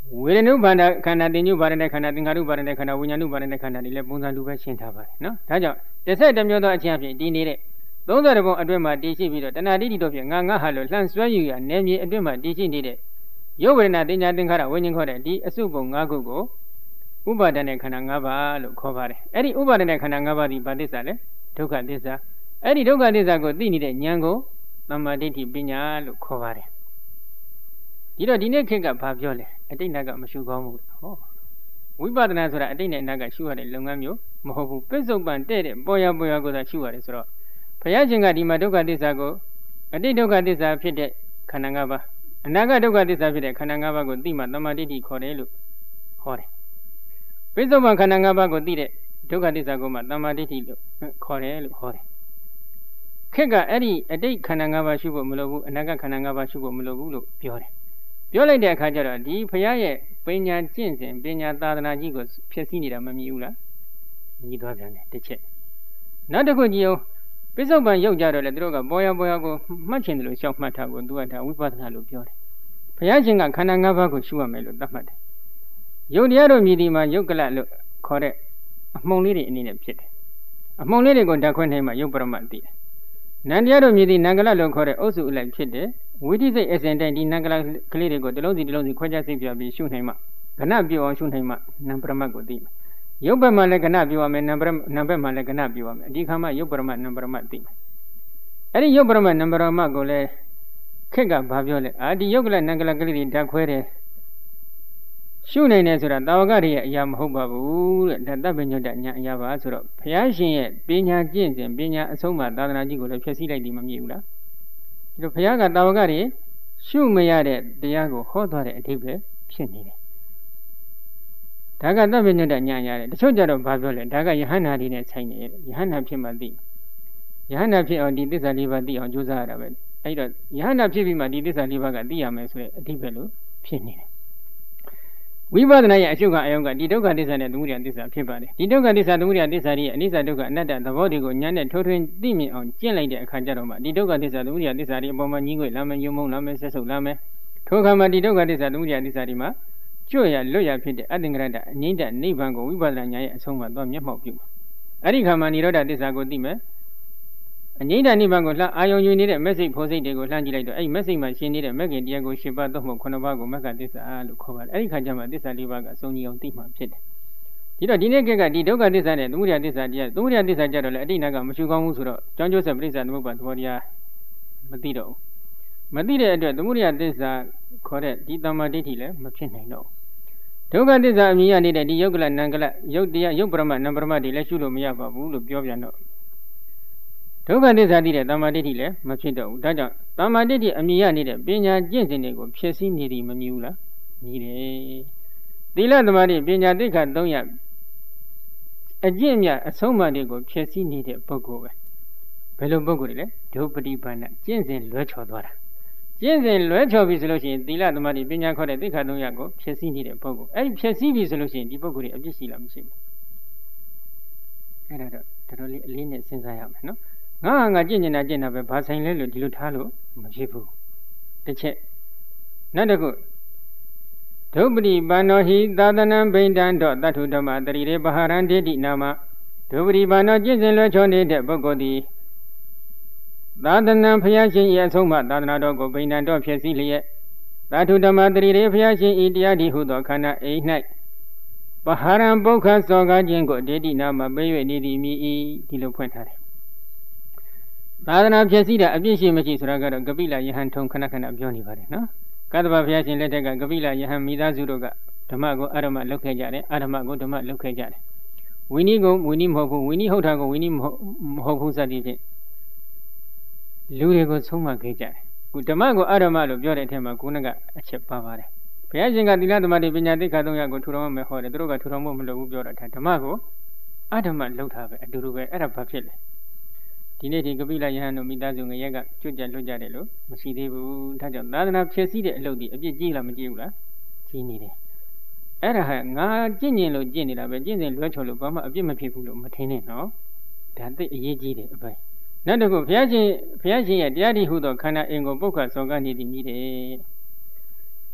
ဝေဒနုပါဒခန္ဓာတင်ညုပါဒတဲ့ခန္ဓာသင်္ခါရုပါဒတဲ့ခန္ဓာဝိညာဉ်ုပါဒတဲ့ခန္ဓာတွေလည်းပုံစံတူပဲရှင်းထားပါတယ်နော်ဒါကြောင့်11မျိုးသောအချင်းအဖြစ်တည်နေတဲ့30ဘုံအတွင်းမှာတည်ရှိပြီးတော့တဏှာတိတိတို့ဖြင့်ငါဟာလို့လှမ်းဆွဲယူရနေမြေအတွင်းမှာတည်ရှိနေတဲ့ရုပ်ဝေဒနာတင်ညာသင်္ခါရဝိညာဉ်ခေါ်တဲ့ဒီအစုပုံ5ခုကိုဥပါဒနဲ့ခန္ဓာ5ပါးလို့ခေါ်ပါတယ်အဲ့ဒီဥပါဒနဲ့ခန္ဓာ5ပါးဒီဘာသစ္စာလဲဒုက္ခသစ္စာအဲ့ဒီဒုက္ခသစ္စာကိုသိနေတဲ့ဉာဏ်ကိုသမ္မာဒိဋ္ဌိပညာလို့ခေါ်ပါတယ်ဒီတော့ဒီနေ့ခေတ်ကဘာပြောလဲအတိတ်ကမရှုကောင်းဘူးဟောဝိပဿနာဆိုတာအတိတ်နဲ့အနာကရှုရတဲ့လုပ်ငန်းမျိုးမဟုတ်ဘူးပစ္စုပန်တဲ့ပေါ်ရကိုသာရှုရတယ်ဆိုတော့ဘုရားရှင်ကဒီမှာဒုက္ခသစ္စာကိုအတိတ်ဒုက္ခသစ္စာဖြစ်တဲ့ခန္ဓာ5ပါးအနာဂတ်ဒုက္ခသစ္စာဖြစ်တဲ့ခန္ဓာ5ပါးကိုသိမှသမ္မာဒိဋ္ဌိခေါ်တယ်လို့ဟောတယ်ပစ္စုပန်ခန္ဓာ5ပါးကိုသိတဲ့ဒုက္ခသစ္စာကိုမှသမ္မာဒိဋ္ဌိလို့ခေါ်တယ်လို့ဟောတယ်ခေတ်ကအဲ့ဒီအတိတ်ခန္ဓာ5ပါးရှုဖို့မလိုဘူးအနာဂတ်ခန္ဓာ5ပါးရှုဖို့မလိုဘူးလို့ပြောတယ်ပြောလိုက်တဲ့အခါကျတော့ဒီဘုရားရဲ့ပညာကျင့်စဉ်ပညာသာသနာကြီးကိုဖြစ်စီနေတာမမြင်ဘူးလားမြည်သွားပြန်တယ်တစ်ချက်နောက်တစ်ခုကြည့်အောင်ပစ္စုပန်ရုပ်ကြတော့လေသူတို့ကပေါ်ရကိုမှတ်ချင်တယ်လို့ရှောက်မှတ်တာကိုသူကဒါဝိပဿနာလို့ပြောတယ်ဘုရားရှင်ကခန္ဓာ5ပါးကိုရှုရမယ်လို့သတ်မှတ်တယ်ယုတ်တရားတို့မြည်ဒီမှာယုတ်ကလလို့ခေါ်တဲ့အမှုံလေးတွေအနေနဲ့ဖြစ်တယ်အမှုံလေးတွေကိုဓာတ်ခွဲနိုင်မှယုတ်ပရမတ်သိတယ်နန္တရားတို့မြည်ဒီနံကလလို့ခေါ်တဲ့အုပ်စုအလိုက်ဖြစ်တယ်ဝိသိစိတ်အစဉ်တိုင်းဒီနံကလကလေးတွေကိုတစ်လုံးစီခွဲခြားစိတ်ပြပြီးရှုနိုင်မှကဏပြုအောင်ရှုနိုင်မှနံပရမတ်ကိုသိမယ်ယုတ်ဘက်မှာလည်းကဏပြုရမယ်နံဘက်မှာလည်းကဏပြုရမယ်အဒီခါမှယုတ်ပရမတ်နံပရမတ်သိမယ်အဲ့ဒီယုတ်ပရမတ်နံပရမတ်ကိုလည်းခက်ကဘာပြောလဲဒီယုတ်ကလနံကလကလေးတွေဓာတ်ခွဲတယ်ရှုနိုင်တယ်ဆိုတာတာဝကတွေရဲ့အရာမဟုတ်ပါဘူးတဲ့ဒါတပ်ပညုတ္တညာအရာပါဆိုတော့ဘုရားရှင်ရဲ့ပညာကျင့်စဉ်ပညာအဆုံးအမသာသနာကြီးကိုလည်းဖျက်ဆီးလိုက်တယ်မမြင်ဘူးလားဒီလိုဘုရားကတာဝကတွေရှုမရတဲ့တရားကိုဟောသွားတဲ့အဓိပ္ပာယ်ဖြစ်နေတယ်ဒါကတပ်ပညုတ္တညာရတယ်တချို့ကြတော့ဘာပြောလဲဒါကယဟန္တာတွေနဲ့ဆိုင်နေတယ်ယဟန္တာဖြစ်မှသိယဟန္တာဖြစ်အောင်ဒီသစ္စာ၄ပါးသိအောင်ကြိုးစားရတာပဲအဲ့တော့ယဟန္တာဖြစ်ပြီးမှဒီသစ္စာ၄ပါးကသိရမယ်ဆိုတဲ့အဓိပ္ပာယ်လို့ဖြစ်နေတယ်ဝိပဿနာရဲ့အရှုခံအယုံကဒီဒုက္ခသစ္စာနဲ့သမုဒယသစ္စာဖြစ်ပါတယ်ဒီဒုက္ခသစ္စာသမုဒယသစ္စာရဲ့အနိစ္စဒုက္ခအနတ္တသဘောတွေကိုဉာဏ်နဲ့ထိုးထွင်းသိမြင်အောင်ကျင့်လိုက်တဲ့အခါကျတော့မှဒီဒုက္ခသစ္စာသမုဒယသစ္စာတွေအပေါ်မှာညီးငွေ့လာမယ်ယုံမုံလာမယ်ဆက်ဆုပ်လာမယ်ထိုအခါမှာဒီဒုက္ခသစ္စာသမုဒယသစ္စာတွေမှာကျွတ်ရလွတ်ရဖြစ်တဲ့အတ္တင်္ဂရတအငြိမ့်တဲ့နိဗ္ဗာန်ကိုဝိပဿနာဉာဏ်ရဲ့အဆုံးမှာသွားမျက်မှောက်ပြုမှာအဲ့ဒီခါမှာនិရောဓသစ္စာကိုသိမယ်အငြိမ့်တဲ့နိဗ္ဗာန်ကိုလှအာယုံယူနေတဲ့မက်စိတ်ဖို့စိတ်တွေကိုလှမ်းကြည့်လိုက်တော့အဲ့ဒီမက်စိတ်မှာရှင်နေတဲ့မဂ္ဂင်တရားကို၈ပါးသို့မဟုတ်9ပါးကိုမဂ္ဂသစ္စာလို့ခေါ်ပါတယ်အဲ့ဒီခါကျမှသစ္စာ၄ပါးကအစုံကြီးအောင်သိမှဖြစ်တယ်ဒီတော့ဒီနေ့ကဒီဒုက္ခသစ္စာနဲ့သမုဒယသစ္စာတရားသမုဒယသစ္စာကြတော့လေအတိတ်ကမရှုကောင်းဘူးဆိုတော့ကြောင်းကျိုးဆက်ပြိဿသမုပ္ပါသဘောတရားမသိတော့ဘူးမသိတဲ့အတွက်သမုဒယသစ္စာခေါ်တဲ့ဒီသမ္မာဒိဋ္ဌိလည်းမဖြစ်နိုင်တော့ဒုက္ခသစ္စာအမြင်ရနေတဲ့ဒီယုတ်ကလနံကလယုတ်တရားယုတ်ပရမတ်နံပရမတ်တွေလည်းရှုလို့မရပါဘူးလို့ပြောပြန်တော့ဒုက္ခသစ္စာသိတဲ့သမ္မာဒိဋ္ဌိလည်းမဖြစ်တော့ဘူးဒါကြောင့်သမ္မာဒိဋ္ဌိအမြင်ရနေတဲ့ပညာကျင့်စဉ်တွေကိုဖြည့်ဆည်းနေသည်မမြင်ဘူးလားမြည်တယ်သီလသမာဓိပညာသိက္ခာ3ရပ်အကျင့်မြတ်အဆုံးအမတွေကိုဖြည့်ဆည်းနေတဲ့ပုဂ္ဂိုလ်ပဲဘယ်လိုပုဂ္ဂိုလ်တွေလဲဒုပတိပါဏကျင့်စဉ်လွဲချော်သွားတာကျင့်စဉ်လွဲချော်ပြီဆိုလို့ရှိရင်သီလသမာဓိပညာခေါ်တဲ့သိက္ခာ3ရပ်ကိုဖြည့်ဆည်းနေတဲ့ပုဂ္ဂိုလ်အဲ့ဒီဖြည့်ဆည်းပြီဆိုလို့ရှိရင်ဒီပုဂ္ဂိုလ်တွေအပြစ်ရှိလားမရှိဘူးအဲ့ဒါတော့တော်တော်လေးအလေးနဲ့စဉ်းစားရမယ်နော်ငါကျင့်နေတာပဲဘာဆိုင်လဲလို့ဒီလိုထားလို့မဖြစ်ဘူးတစ်ချက်နောက်တစ်ခုဒုပတိပါဏောဟိသာသနံဗိန္ဒံတော့တထုဓမ္မတရိရေပဟာရံဒိဋ္ဌိနာမဒုပတိပါဏောကျင့်စဉ်လွဲချောနေတဲ့ပုဂ္ဂိုလ်သည်သာသနံဘုရားရှင်၏အဆုံးအမသာသနာတော်ကိုဗိန္ဒံတော့ဖြစ်စည်းလျက်တထုဓမ္မတရိရေဘုရားရှင်၏တရားဒီဟုသောခန္ဓာအိ၌ပဟာရံပုခ္ခစောကားခြင်းကိုဒိဋ္ဌိနာမပေး၍နေသည်မြည်၏ဒီလိုဖွင့်ထားတယ်သာသနာဖြစ်စည်းတာအပြည့်ရှိမရှိဆိုတာကတော့ကပိလယဟန်ထုံခဏပြောနေပါတယ်နော်ကတ္တဗဘုရားရှင်လက်ထက်ကကပိလယဟန်မိသားစုတို့ကဓမ္မကိုအရမလုပ်ခဲ့ကြတယ်အရမကိုဓမ္မလုပ်ခဲ့ကြတယ်ဝိနည်းကိုဝိနည်းမဟုတ်ဘူးဝိနည်းဟုတ်တာကိုဝိနည်းမဟုတ်ဘူးစသည်ဖြင့်လူတွေကိုဆုံးမခဲ့ကြတယ်ခုဓမ္မကိုအရမလို့ပြောတဲ့အထက်မှာခုနကအချက်ပါပါတယ်ဘုရားရှင်ကသီလသမာဓိပညာသိက္ခာ3ရပ်ကိုထူထောင်မယ်ဟောတယ်သူတို့ကထူထောင်ဖို့မလုပ်ဘူးပြောတာဓမ္မကိုအဓမ္မလုပ်တာပဲအတူတူပဲအဲ့ဒါဘာဖြစ်လဲဒီနေ့ဒီကပိလယဟန်တို့မိသားစုငရက်ကကျွတ်ကြလွတ်ကြတယ်လို့မရှိသေးဘူးဒါကြောင့်သာသနာဖြစ်စည်းတဲ့အလုပ်ဒီအပြစ်ကြီးလားမကြီးဘူးလားကြီးနေတယ်အဲ့ဒါဟာငါကျင့်ကျင်လို့ကျင့်နေတာပဲကျင့်စဉ်လွဲချော်လို့ဘာမှအပြစ်မဖြစ်ဘူးလို့မထင်နဲ့နော်ဒါသိအရေးကြီးတယ်အပိုင်းနောက်တစ်ခုဘုရားရှင်ရဲ့တရားဒီဟုသောခန္ဓာအင်ကိုပုဂ္ဂစောကနေသည်မြည်တယ်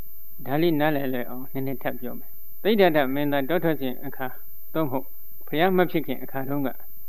ဒါလေးနားလည်လဲအောင်နည်းနည်းထပ်ပြောမယ်သိဒ္ဓတမင်းသားတောထွက်ခြင်းအခါသို့မဟုတ်ဘုရားမဖြစ်ခင်အခါတုန်းက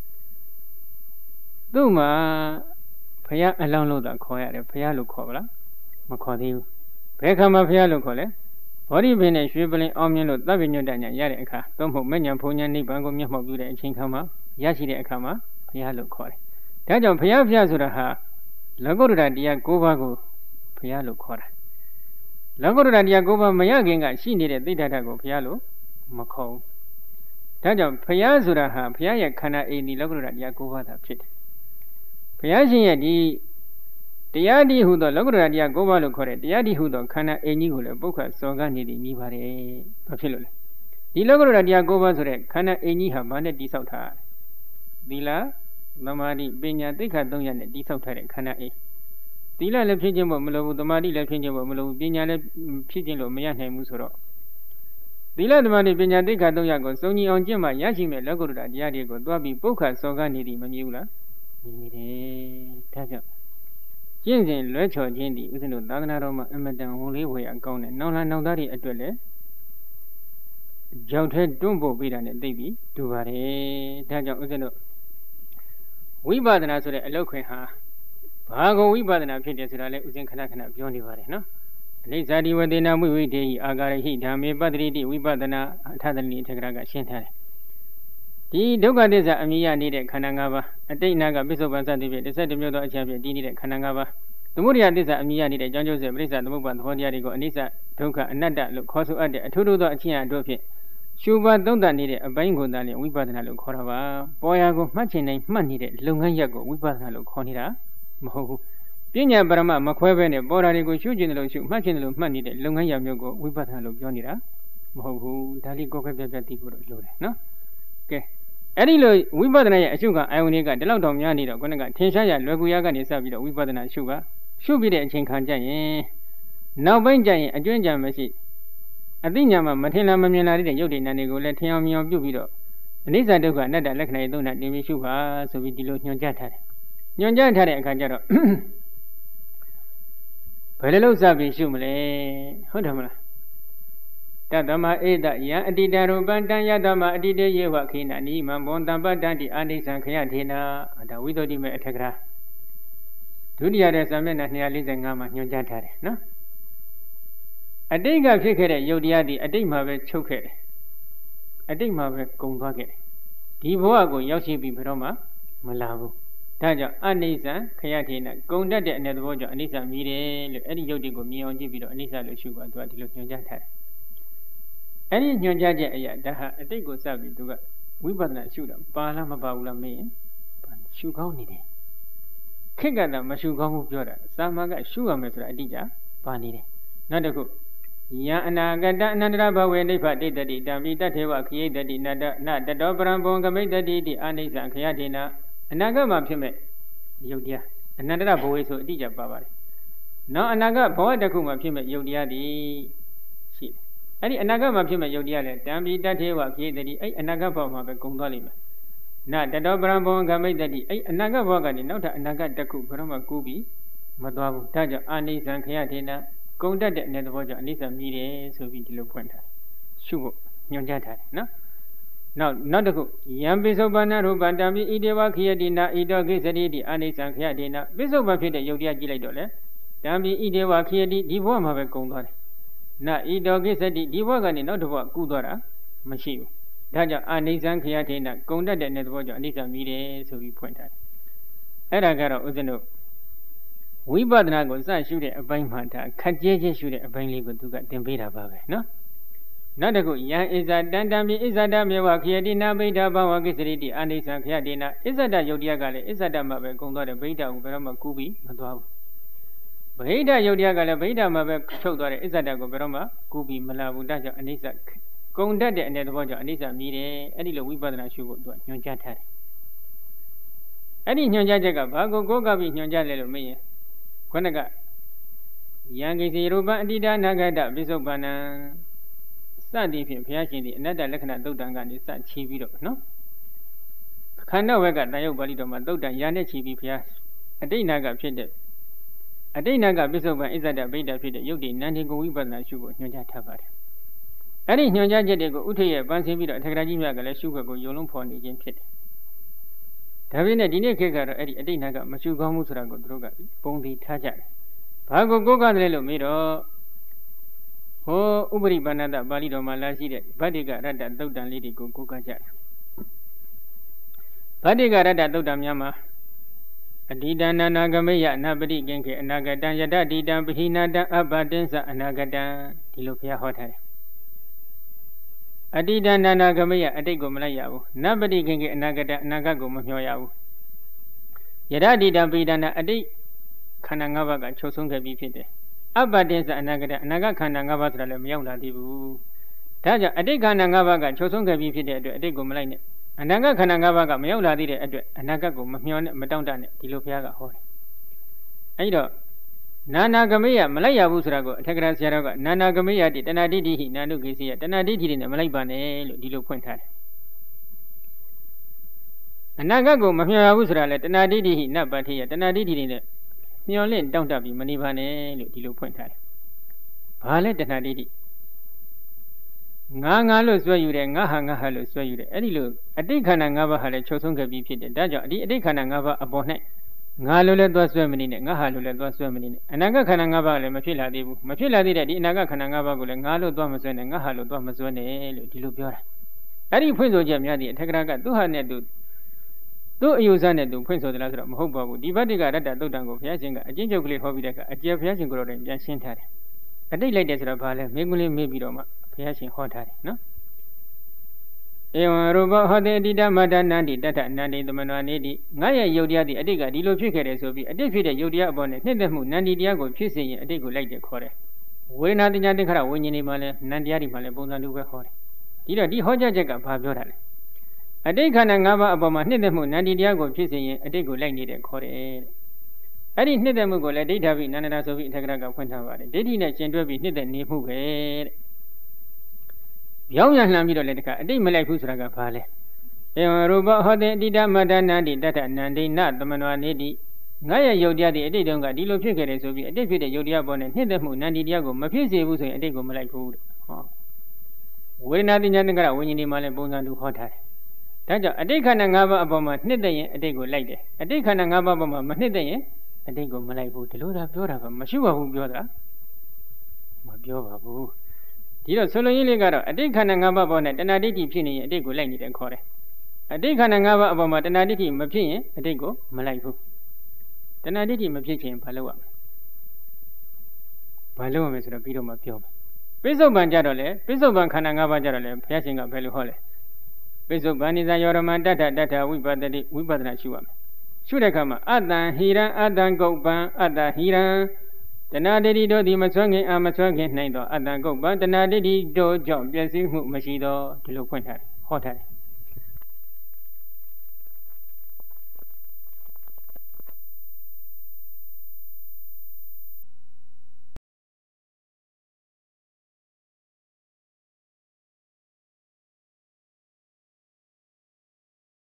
သူ့မှာဘုရားအလောင်းလို့သာခေါ်ရတယ်ဘုရားလို့ခေါ်ပါလားမခေါ်သေးဘူးဘယ်ခါမှဘုရားလို့ခေါ်လဲဘောဓိပင်နဲ့ရွှေပလင်အောင်မြင်လို့သဗ္ဗညုတညာရတဲ့အခါသို့မဟုတ်မဉ္ဇဉ်ဘုံညာနိဗ္ဗာန်ကိုမျက်မှောက်ပြုတဲ့အချိန်ခါမှာရရှိတဲ့အခါမှာဘုရားလို့ခေါ်တယ်ဒါကြောင့်ဘုရားဖျားဆိုတာဟာလောကုတ္တရာတရား၉ပါးကိုဘုရားလို့ခေါ်တာလောကုတ္တရာတရား၉ပါးမရခင်ကရှိနေတဲ့သိဒ္ဓတကိုဘုရားလို့မခေါ်ဘူးဒါကြောင့်ဘုရားဆိုတာဟာဘုရားရဲ့ခန္ဓာအိမ်ဒီလောကုတ္တရာတရား၉ပါးသာဖြစ်တယ်ဘုရားရှင်ရဲ့ဒီတရားဒီဟုသောလောကုတ္တရာတရား၉ပါးလို့ခေါ်တဲ့တရားဒီဟုသောခန္ဓာအိမ်ကြီးကိုလည်းပုခ္ခစောကနေတည်မိပါတယ်ဘာဖြစ်လို့လဲဒီလောကုတ္တရာတရား၉ပါးဆိုတဲ့ခန္ဓာအိမ်ကြီးဟာဘာနဲ့တိဆောက်ထားလဲသီလသမာဓိပညာသိက္ခာ၃ရပ်နဲ့တိဆောက်ထားတဲ့ခန္ဓာအိမ်သီလလည်းဖြစ်ခြင်းမလို့ဘူးသမာဓိလည်းဖြစ်ခြင်းမလို့ဘူးပညာလည်းဖြစ်ခြင်းလို့မရနိုင်ဘူးဆိုတော့သီလသမာဓိပညာသိက္ခာ၃ရပ်ကိုစုံညီအောင်ကျင့်မှရရှိမဲ့လောကုတ္တရာတရားတွေကိုတွားပြီးပုခ္ခစောကနေတည်မမြင်ဘူးလားမြင်နေတယ်ဒါကြောင့်ကျင့်စဉ်လွဲချော်ခြင်းဒီဥစ္စနုသာသနာတော်မှာအမတန်ဝန်လေးဝေရအကောင်းတဲ့နောင်လာနောင်သားတွေအတွက်လည်းကြောက်ထဲတွန့်ပို့ပေးတာနဲ့သိပြီတူပါတယ်ဒါကြောင့်ဥစ္စနုဝိပဿနာဆိုတဲ့အလောက်ခွင်ဟာဘာကိုဝိပဿနာဖြစ်တယ်ဆိုတာလဲဥစဉ်ခဏခဏပြောနေပါတယ်နော်အနိစ္စတိဝတေနဝိဝိတေဟိအာဂရဟိဓမ္မေပတ္တိတိဝိပဿနာအထသတိအထက်ကရာကရှင်းထားတယ်ဒီဒုက္ခသစ္စာအမြင်ရနေတဲ့ခန္ဓာ၅ပါးအတိတ်နာကပစ္စုပန်စသည်ဖြင့်တစ်မျိုးသောအချက်ဖြင့်တည်နေတဲ့ခန္ဓာ၅ပါးသမုဒယသစ္စာအမြင်ရနေတဲ့ကြောင့်ကျိုးစေပရိစ္ဆသမုပ္ပါသဘောတရားတွေကိုအနိစ္စဒုက္ခအနတ္တလို့ခေါ်ဆိုအပ်တဲ့အထူးထူးသောအချင်းအတို့ဖြင့်ရှုပါသုံးသပ်နေတဲ့အပိုင်းကိုသာလျှင်ဝိပဿနာလို့ခေါ်တာပါပေါ်ရာကိုမှတ်ချင်တိုင်းမှတ်နေတဲ့လုပ်ငန်းရပ်ကိုဝိပဿနာလို့ခေါ်နေတာမဟုတ်ဘူးပညာပရမမခွဲဘဲနဲ့ပေါ်ရာတွေကိုရှုကျင်တယ်လို့ရှုမှတ်ချင်တယ်လို့မှတ်နေတဲ့လုပ်ငန်းရပ်မျိုးကိုဝိပဿနာလို့ပြောနေတာမဟုတ်ဘူးဒါလေးကိုယ်ခွဲပြပြသိဖို့လိုတယ်နော်ကဲအဲ့ဒီလိုဝိပဿနာရဲ့အရှုခံအာယုန်တွေကဒီလောက်တောင်များနေတော့ခုနကထင်ရှားရလွယ်ကူရကနေစပြီးတော့ဝိပဿနာရှုပြီးတဲ့အချိန်ခံကြရင်နောက်ပိုင်းကျရင်အကျွမ်းကြံမရှိအသိဉာဏ်မှာမထင်လားမမြင်လားတဲ့ရုပ်တည်နာတွေကိုလည်းထင်အောင်မြင်အောင်ပြုပြီးတော့အနိစ္စဒုက္ခအနတ္တလက္ခဏာတွေသုံးတာတင်ပြီးရှုပါဆိုပြီးဒီလိုညွှန်ကြားထားတယ်ညွှန်ကြားထားတဲ့အခါကျတော့ဘယ်လိုလုပ်စပြီးရှုမလဲဟုတ်တယ်မလားတသမဧတယံအတိတရူပံတံယသမအတိတေယေဝခိနာနိမံဘောတံပတ္တံတိအာနိသံခယထေနာဒါဝိသုဒ္ဓိမေအထက်ကရာဒုတိယတဲ့စာမျက်နှာ245မှာညွှန်ကြားထားတယ်နော်အတိတ်ကဖြစ်ခဲ့တဲ့ယုတ်တရားဒီအတိတ်မှာပဲချုပ်ခဲ့တယ်အတိတ်မှာပဲကုန်သွားခဲ့တယ်ဒီဘဝကိုရောက်ရှိပြီးဘယ်တော့မှမလာဘူးဒါကြောင့်အနိစ္စခယထေနကုန်တတ်တဲ့အ내သဘောကြောင့်အနိစ္စမြည်တယ်လို့အဲ့ဒီယုတ်တွေကိုမြင်အောင်ကြည့်ပြီးတော့အနိစ္စလို့ရှုပါသူကဒီလိုညွှန်ကြားထားတယ်အဲ့ဒီညွှန်ကြားချက်အရာဒါဟာအတိတ်ကိုစပြီးသူကဝိပဿနာရှုတာပါလားမပါဘူးလားမေးရင်ရှုကောင်းနေတယ်ခိက္ကတာမရှုကောင်းဘူးပြောတာသာမန်ကရှုရမယ်ဆိုတာအတိအကျပါနေတယ်နောက်တစ်ခုယံအနာဂတအနန္တရဘဝေနိဗ္ဗတိတတိတံပိတထေဝခိယိတတိနတတောပရံဘုံကမိတ္တိတိအာနိစ္စခယထေနအနာဂတ်မှာဖြစ်မဲ့ယုတ်တရားအနန္တရဘဝေဆိုအတိအကျပါပါတယ်နောက်အနာဂတ်ဘဝတစ်ခုမှာဖြစ်မဲ့ယုတ်တရားဒီရှိတယ်အဲ့ဒီအနာဂတ်မှာဖြစ်မဲ့ယုတ်တရားလဲတံပိတထေဝခိယိတတိအဲ့အနာဂတ်ဘဝမှာပဲကုန်သွားလိမ့်မယ်နတတောပရံဘုံကမိတ္တိအဲ့အနာဂတ်ဘဝကနေနောက်ထပ်အနာဂတ်တစ်ခုဘယ်တော့မှကူးပြီးမသွားဘူးဒါကြောင့်အာနိစ္စခယထေနကုန်တတ်တဲ့အနေသဘောကြောင့်အနိစ္စမြည်တယ်ဆိုပြီးဒီလိုဖွင့်ထားရှုဖို့ညွှန်ကြားထားတယ်နော်နောက်တစ်ခုယံပိစုပ္ပန္နရူပံတံပိဣတေဝခိယတိနာဣတောကိစ္စတိတိအာနိစ္စခယတေနပိစုပ္ပန်ဖြစ်တဲ့ယုတ်တရားကြည့်လိုက်တော့လေတံပိဣတေဝခိယတိဒီဘဝမှာပဲကုန်သွားတယ်နာဣတောကိစ္စတိဒီဘဝကနေနောက်တစ်ဘဝကူးသွားတာမရှိဘူးဒါကြောင့်အာနိစ္စခယတေနကုန်တတ်တဲ့အနေသဘောကြောင့်အနိစ္စမြည်တယ်ဆိုပြီးဖွင့်ထားတယ်အဲ့ဒါကတော့ဥစ္စနုဝိပဿနာကိုစရှုတဲ့အပိုင်းမှာဒါခက်ကြဲကြဲရှုတဲ့အပိုင်းလေးကိုသူကတင်ပေးတာပါပဲနော်နောက်တစ်ခုယံဣဇာတန်တံပိဣဇာတမေဝခယတိနာဗိဒ္ဓဘဝကိစ္စရိတိအာနိစ္စခယတိနာဣဇာတယုတ်တရားကလည်းဣဇာတမှာပဲကုံသွားတယ်ဗိဒ္ဓကိုဘယ်တော့မှကူးပြီးမသွားဘူးဗိဒ္ဓယုတ်တရားကလည်းဗိဒ္ဓမှာပဲချုပ်သွားတယ်ဣဇာတကိုဘယ်တော့မှကူးပြီးမလာဘူးဒါကြောင့်အနိစ္စကုံတတ်တဲ့အနေသဘောကြောင့်အနိစ္စမြည်တယ်အဲ့ဒီလိုဝိပဿနာရှုဖို့သူကညွှန်ကြားထားတယ်အဲ့ဒီညွှန်ကြားချက်ကဘာကိုကိုးကားပြီးညွှန်ကြားလဲလို့မေးရင်ခုနကယံကိစီရူပံအတိဒါနာဂတပိစုပ္ပန္နံစသည်ဖြင့်ဘုရားရှင်ဒီအနတ္တလက္ခဏာသုတ်တံကနေစချီပြီးတော့နော်ခန္ဓာဝက်ကတန်ရုပ်ပါဠိတော်မှာသုတ်တံရာနဲ့ချီပြီးဘုရားအတိတ်နာကဖြစ်တဲ့အတိတ်နာကပစ္စုပန်ဣဇဒဗိဒ္ဓဖြစ်တဲ့ယုတ်တိနန္ဒီကိုဝိပဿနာရှုဖို့ညွှန်ကြားထားပါတယ်အဲ့ဒီညွှန်ကြားချက်တွေကိုဥထိရဲ့ပန်းဆင်းပြီးတော့အထက်ကရာကြီးများကလည်းရှုခွက်ကိုယုံလုံးဖော်နေခြင်းဖြစ်တယ်ဒါပေမဲ့ဒီနေ့ခေတ်ကတော့အဲ့ဒီအတိတ်နာကမရှုကောင်းဘူးဆိုတာကိုသူတို့ကပုံသီထားကြတယ်ဘာကိုကိုးကားတယ်လို့မေးတော့ဟောဥပရိပန္နတပါဠိတော်မှာလာရှိတဲ့ဗတ္တိကရတ္တသုတ်တံလေးတွေကိုကိုးကားကြတယ်ဗတ္တိကရတ္တသုတ်တံများမှာအတိတံနာနာဂမေယအနာပတိကင်ခေအနာဂတံယတတိတံပဟိနာတံအဘတင်းစအနာဂတံဒီလိုဘုရားဟောထားတယ်အတိတံနာနာဂမေယအတိတ်ကိုမလိုက်ရဘူးနပတိကင်ခေအနာဂတံအနာဂတ်ကိုမမျှော်ရဘူးယတတိတံပဟိနာအတိတ်ခန္ဓာ၅ပါးကချုပ်ဆုံးခဲ့ပြီးဖြစ်တယ်အဘတင်းစအနာဂတံအနာဂတ်ခန္ဓာ၅ပါးဆိုတာလည်းမရောက်လာသေးဘူးဒါကြောင့်အတိတ်ခန္ဓာ၅ပါးကချုပ်ဆုံးခဲ့ပြီးဖြစ်တဲ့အတွက်အတိတ်ကိုမလိုက်နဲ့အနာဂတ်ခန္ဓာ၅ပါးကမရောက်လာသေးတဲ့အတွက်အနာဂတ်ကိုမမျှော်နဲ့မတောင့်တနဲ့ဒီလိုဘုရားကဟောတယ်အဲဒီတော့နာနာဂမေယမလိုက်ရဘူးဆိုတာကိုအထက်ကရာဆရာတော်ကနာနာဂမေယတိတဏှာတိဋ္ဌိဟိနာနုကိစီယတဏှာတိဋ္ဌိတွေနဲ့မလိုက်ပါနဲ့လို့ဒီလိုဖွင့်ထားတယ်အနာဂတ်ကိုမမျှော်ရဘူးဆိုတာလေတဏှာတိဋ္ဌိဟိနပတိယတဏှာတိဋ္ဌိတွေနဲ့မျှော်လင့်တောင့်တပြီးမနေပါနဲ့လို့ဒီလိုဖွင့်ထားတယ်ဘာလဲတဏှာတိဋ္ဌိငါလို့ဆွဲယူတယ်ငါဟာလို့ဆွဲယူတယ်အဲ့ဒီလိုအတိတ်ခန္ဓာ၅ပါးဟာလည်းချုပ်ဆုံးခဲ့ပြီးဖြစ်တယ်ဒါကြောင့်ဒီအတိတ်ခန္ဓာ၅ပါးအပေါ်၌ငါလို့လည်းသွားဆွဲမနေနဲ့ငါဟာလို့လည်းသွားဆွဲမနေနဲ့အနာဂတ်ခန္ဓာ၅ပါးလည်းမဖြစ်လာသေးဘူးမဖြစ်လာသေးတဲ့ဒီအနာဂတ်ခန္ဓာ၅ပါးကိုလည်းငါလို့သွားမဆွဲနဲ့ငါဟာလို့သွားမဆွဲနဲ့လို့ဒီလိုပြောတာအဲ့ဒီဖွင့်ဆိုချက်များသည့်အထက်ကရာကသူဟာနဲ့သူအယူဆနဲ့သူဖွင့်ဆိုတယ်လားဆိုတော့မဟုတ်ပါဘူးဒီဗတ္တိကရတ္တသုတ်တံကိုဘုရားရှင်ကအကျဉ်းချုပ်ကလေးဟောပြီးတဲ့အခါအကျယ်ဘုရားရှင်ကိုယ်တော်တိုင်ပြန်ရှင်းထားတယ်အတိတ်လိုက်တယ်ဆိုတော့ဘာလဲမင်းကလေးမေးပြီးတော့မှဘုရားရှင်ဟောထားတယ်နော်ဧဝံရူပဟောတိအတိတမတ္တနန္တိတတ္ထနန္တိသမဏဝနေတိငါရဲ့ယုတ်တရားသည်အတိတ်ကဒီလိုဖြစ်ခဲ့တယ်ဆိုပြီးအတိတ်ဖြစ်တဲ့ယုတ်တရားအပေါ်နဲ့နှစ်သက်မှုနန္တိတရားကိုဖြစ်စေရင်အတိတ်ကိုလိုက်တယ်ခေါ်တယ်ဝေဒနာတင်ညာသင်္ခါရဝိညာဉ်တွေမှာလည်းနန္တရားတွေမှာလည်းပုံစံတူပဲဟောတယ်ဒီတော့ဒီဟောကြားချက်ကဘာပြောတာလဲအတိတ်ခန္ဓာ၅ပါးအပေါ်မှာနှစ်သက်မှုနန္တိတရားကိုဖြစ်စေရင်အတိတ်ကိုလိုက်နေတယ်ခေါ်တယ်အဲ့ဒီနှစ်သက်မှုကိုလည်းဒိဋ္ဌာပိနန္ဒနာဆိုပြီးအထက်ကရာကဖွင့်ထားပါတယ်ဒိဋ္ဌိနဲ့ရှင်တွဲပြီးနှစ်သက်နေမှုပဲတဲ့ပြောင်းရလှမ်းပြီးတော့လည်းတခါအတိတ်မလိုက်ဘူးဆိုတာကဘာလဲဧဝံရူပဟောတိအတိတမတ္တနန္တိတတ္ထနန္ဒိနသမဏဝနေတိငါရဲ့ယုတ်တရားဒီအတိတ်တုန်းကဒီလိုဖြစ်ခဲ့တယ်ဆိုပြီးအတိတ်ဖြစ်တဲ့ယုတ်တရားပေါ်နဲ့နှစ်သက်မှုနန္တိတရားကိုမဖြစ်စေဘူးဆိုရင်အတိတ်ကိုမလိုက်ဘူးတဲ့ဟောဝေဒနာတင်ညာသင်္ခါရဝိညာဉ်တွေမှာလည်းပုံစံတူဟောထားတယ်ဒါကြောင့်အတိတ်ခန္ဓာ၅ပါးအပေါ်မှာနှစ်သက်ရင်အတိတ်ကိုလိုက်တယ်အတိတ်ခန္ဓာ၅ပါးအပေါ်မှာမနှစ်သက်ရင်အတိတ်ကိုမလိုက်ဘူးဒီလိုသာပြောတာပါမရှိပါဘူးပြောတာမပြောပါဘူးဒီတော့ဆိုလိုရင်းလေးကတော့အတိတ်ခန္ဓာ၅ပါးပေါ်နဲ့တဏှာဒိဋ္ဌိဖြစ်နေရင်အတိတ်ကိုလိုက်နေတယ်ခေါ်တယ်အတိတ်ခန္ဓာ၅ပါးအပေါ်မှာတဏှာဒိဋ္ဌိမဖြစ်ရင်အတိတ်ကိုမလိုက်ဘူးတဏှာဒိဋ္ဌိမဖြစ်ခြင်းဘာလို့ရမလဲဘာလို့ရမလဲဆိုတော့ပြီးတော့မှပြောမယ်ပိဿုပန်ကြတော့လေပိဿုပန်ခန္ဓာ၅ပါးကြတော့လေဘုရားရှင်ကဘယ်လိုဟောလဲပိဿုပန်နိသယောရမတ္ထဝိပဿတိဝိပဿနာရှုရမယ်ရှုတဲ့အခါမှာအတ္တဟိရံအတ္တကုပ္ပံအတ္တဟိရံတဏှာဒိဋ္ဌိတို့သည်မဆွဲခင်မဆွဲခင်နိုင်သောအတ္တကုပ္ပံတဏှာဒိဋ္ဌိတို့ကြောင့်ပျက်စီးမှုမရှိသောဒီလိုဖွင့်ထားတယ်ဟောထားတယ်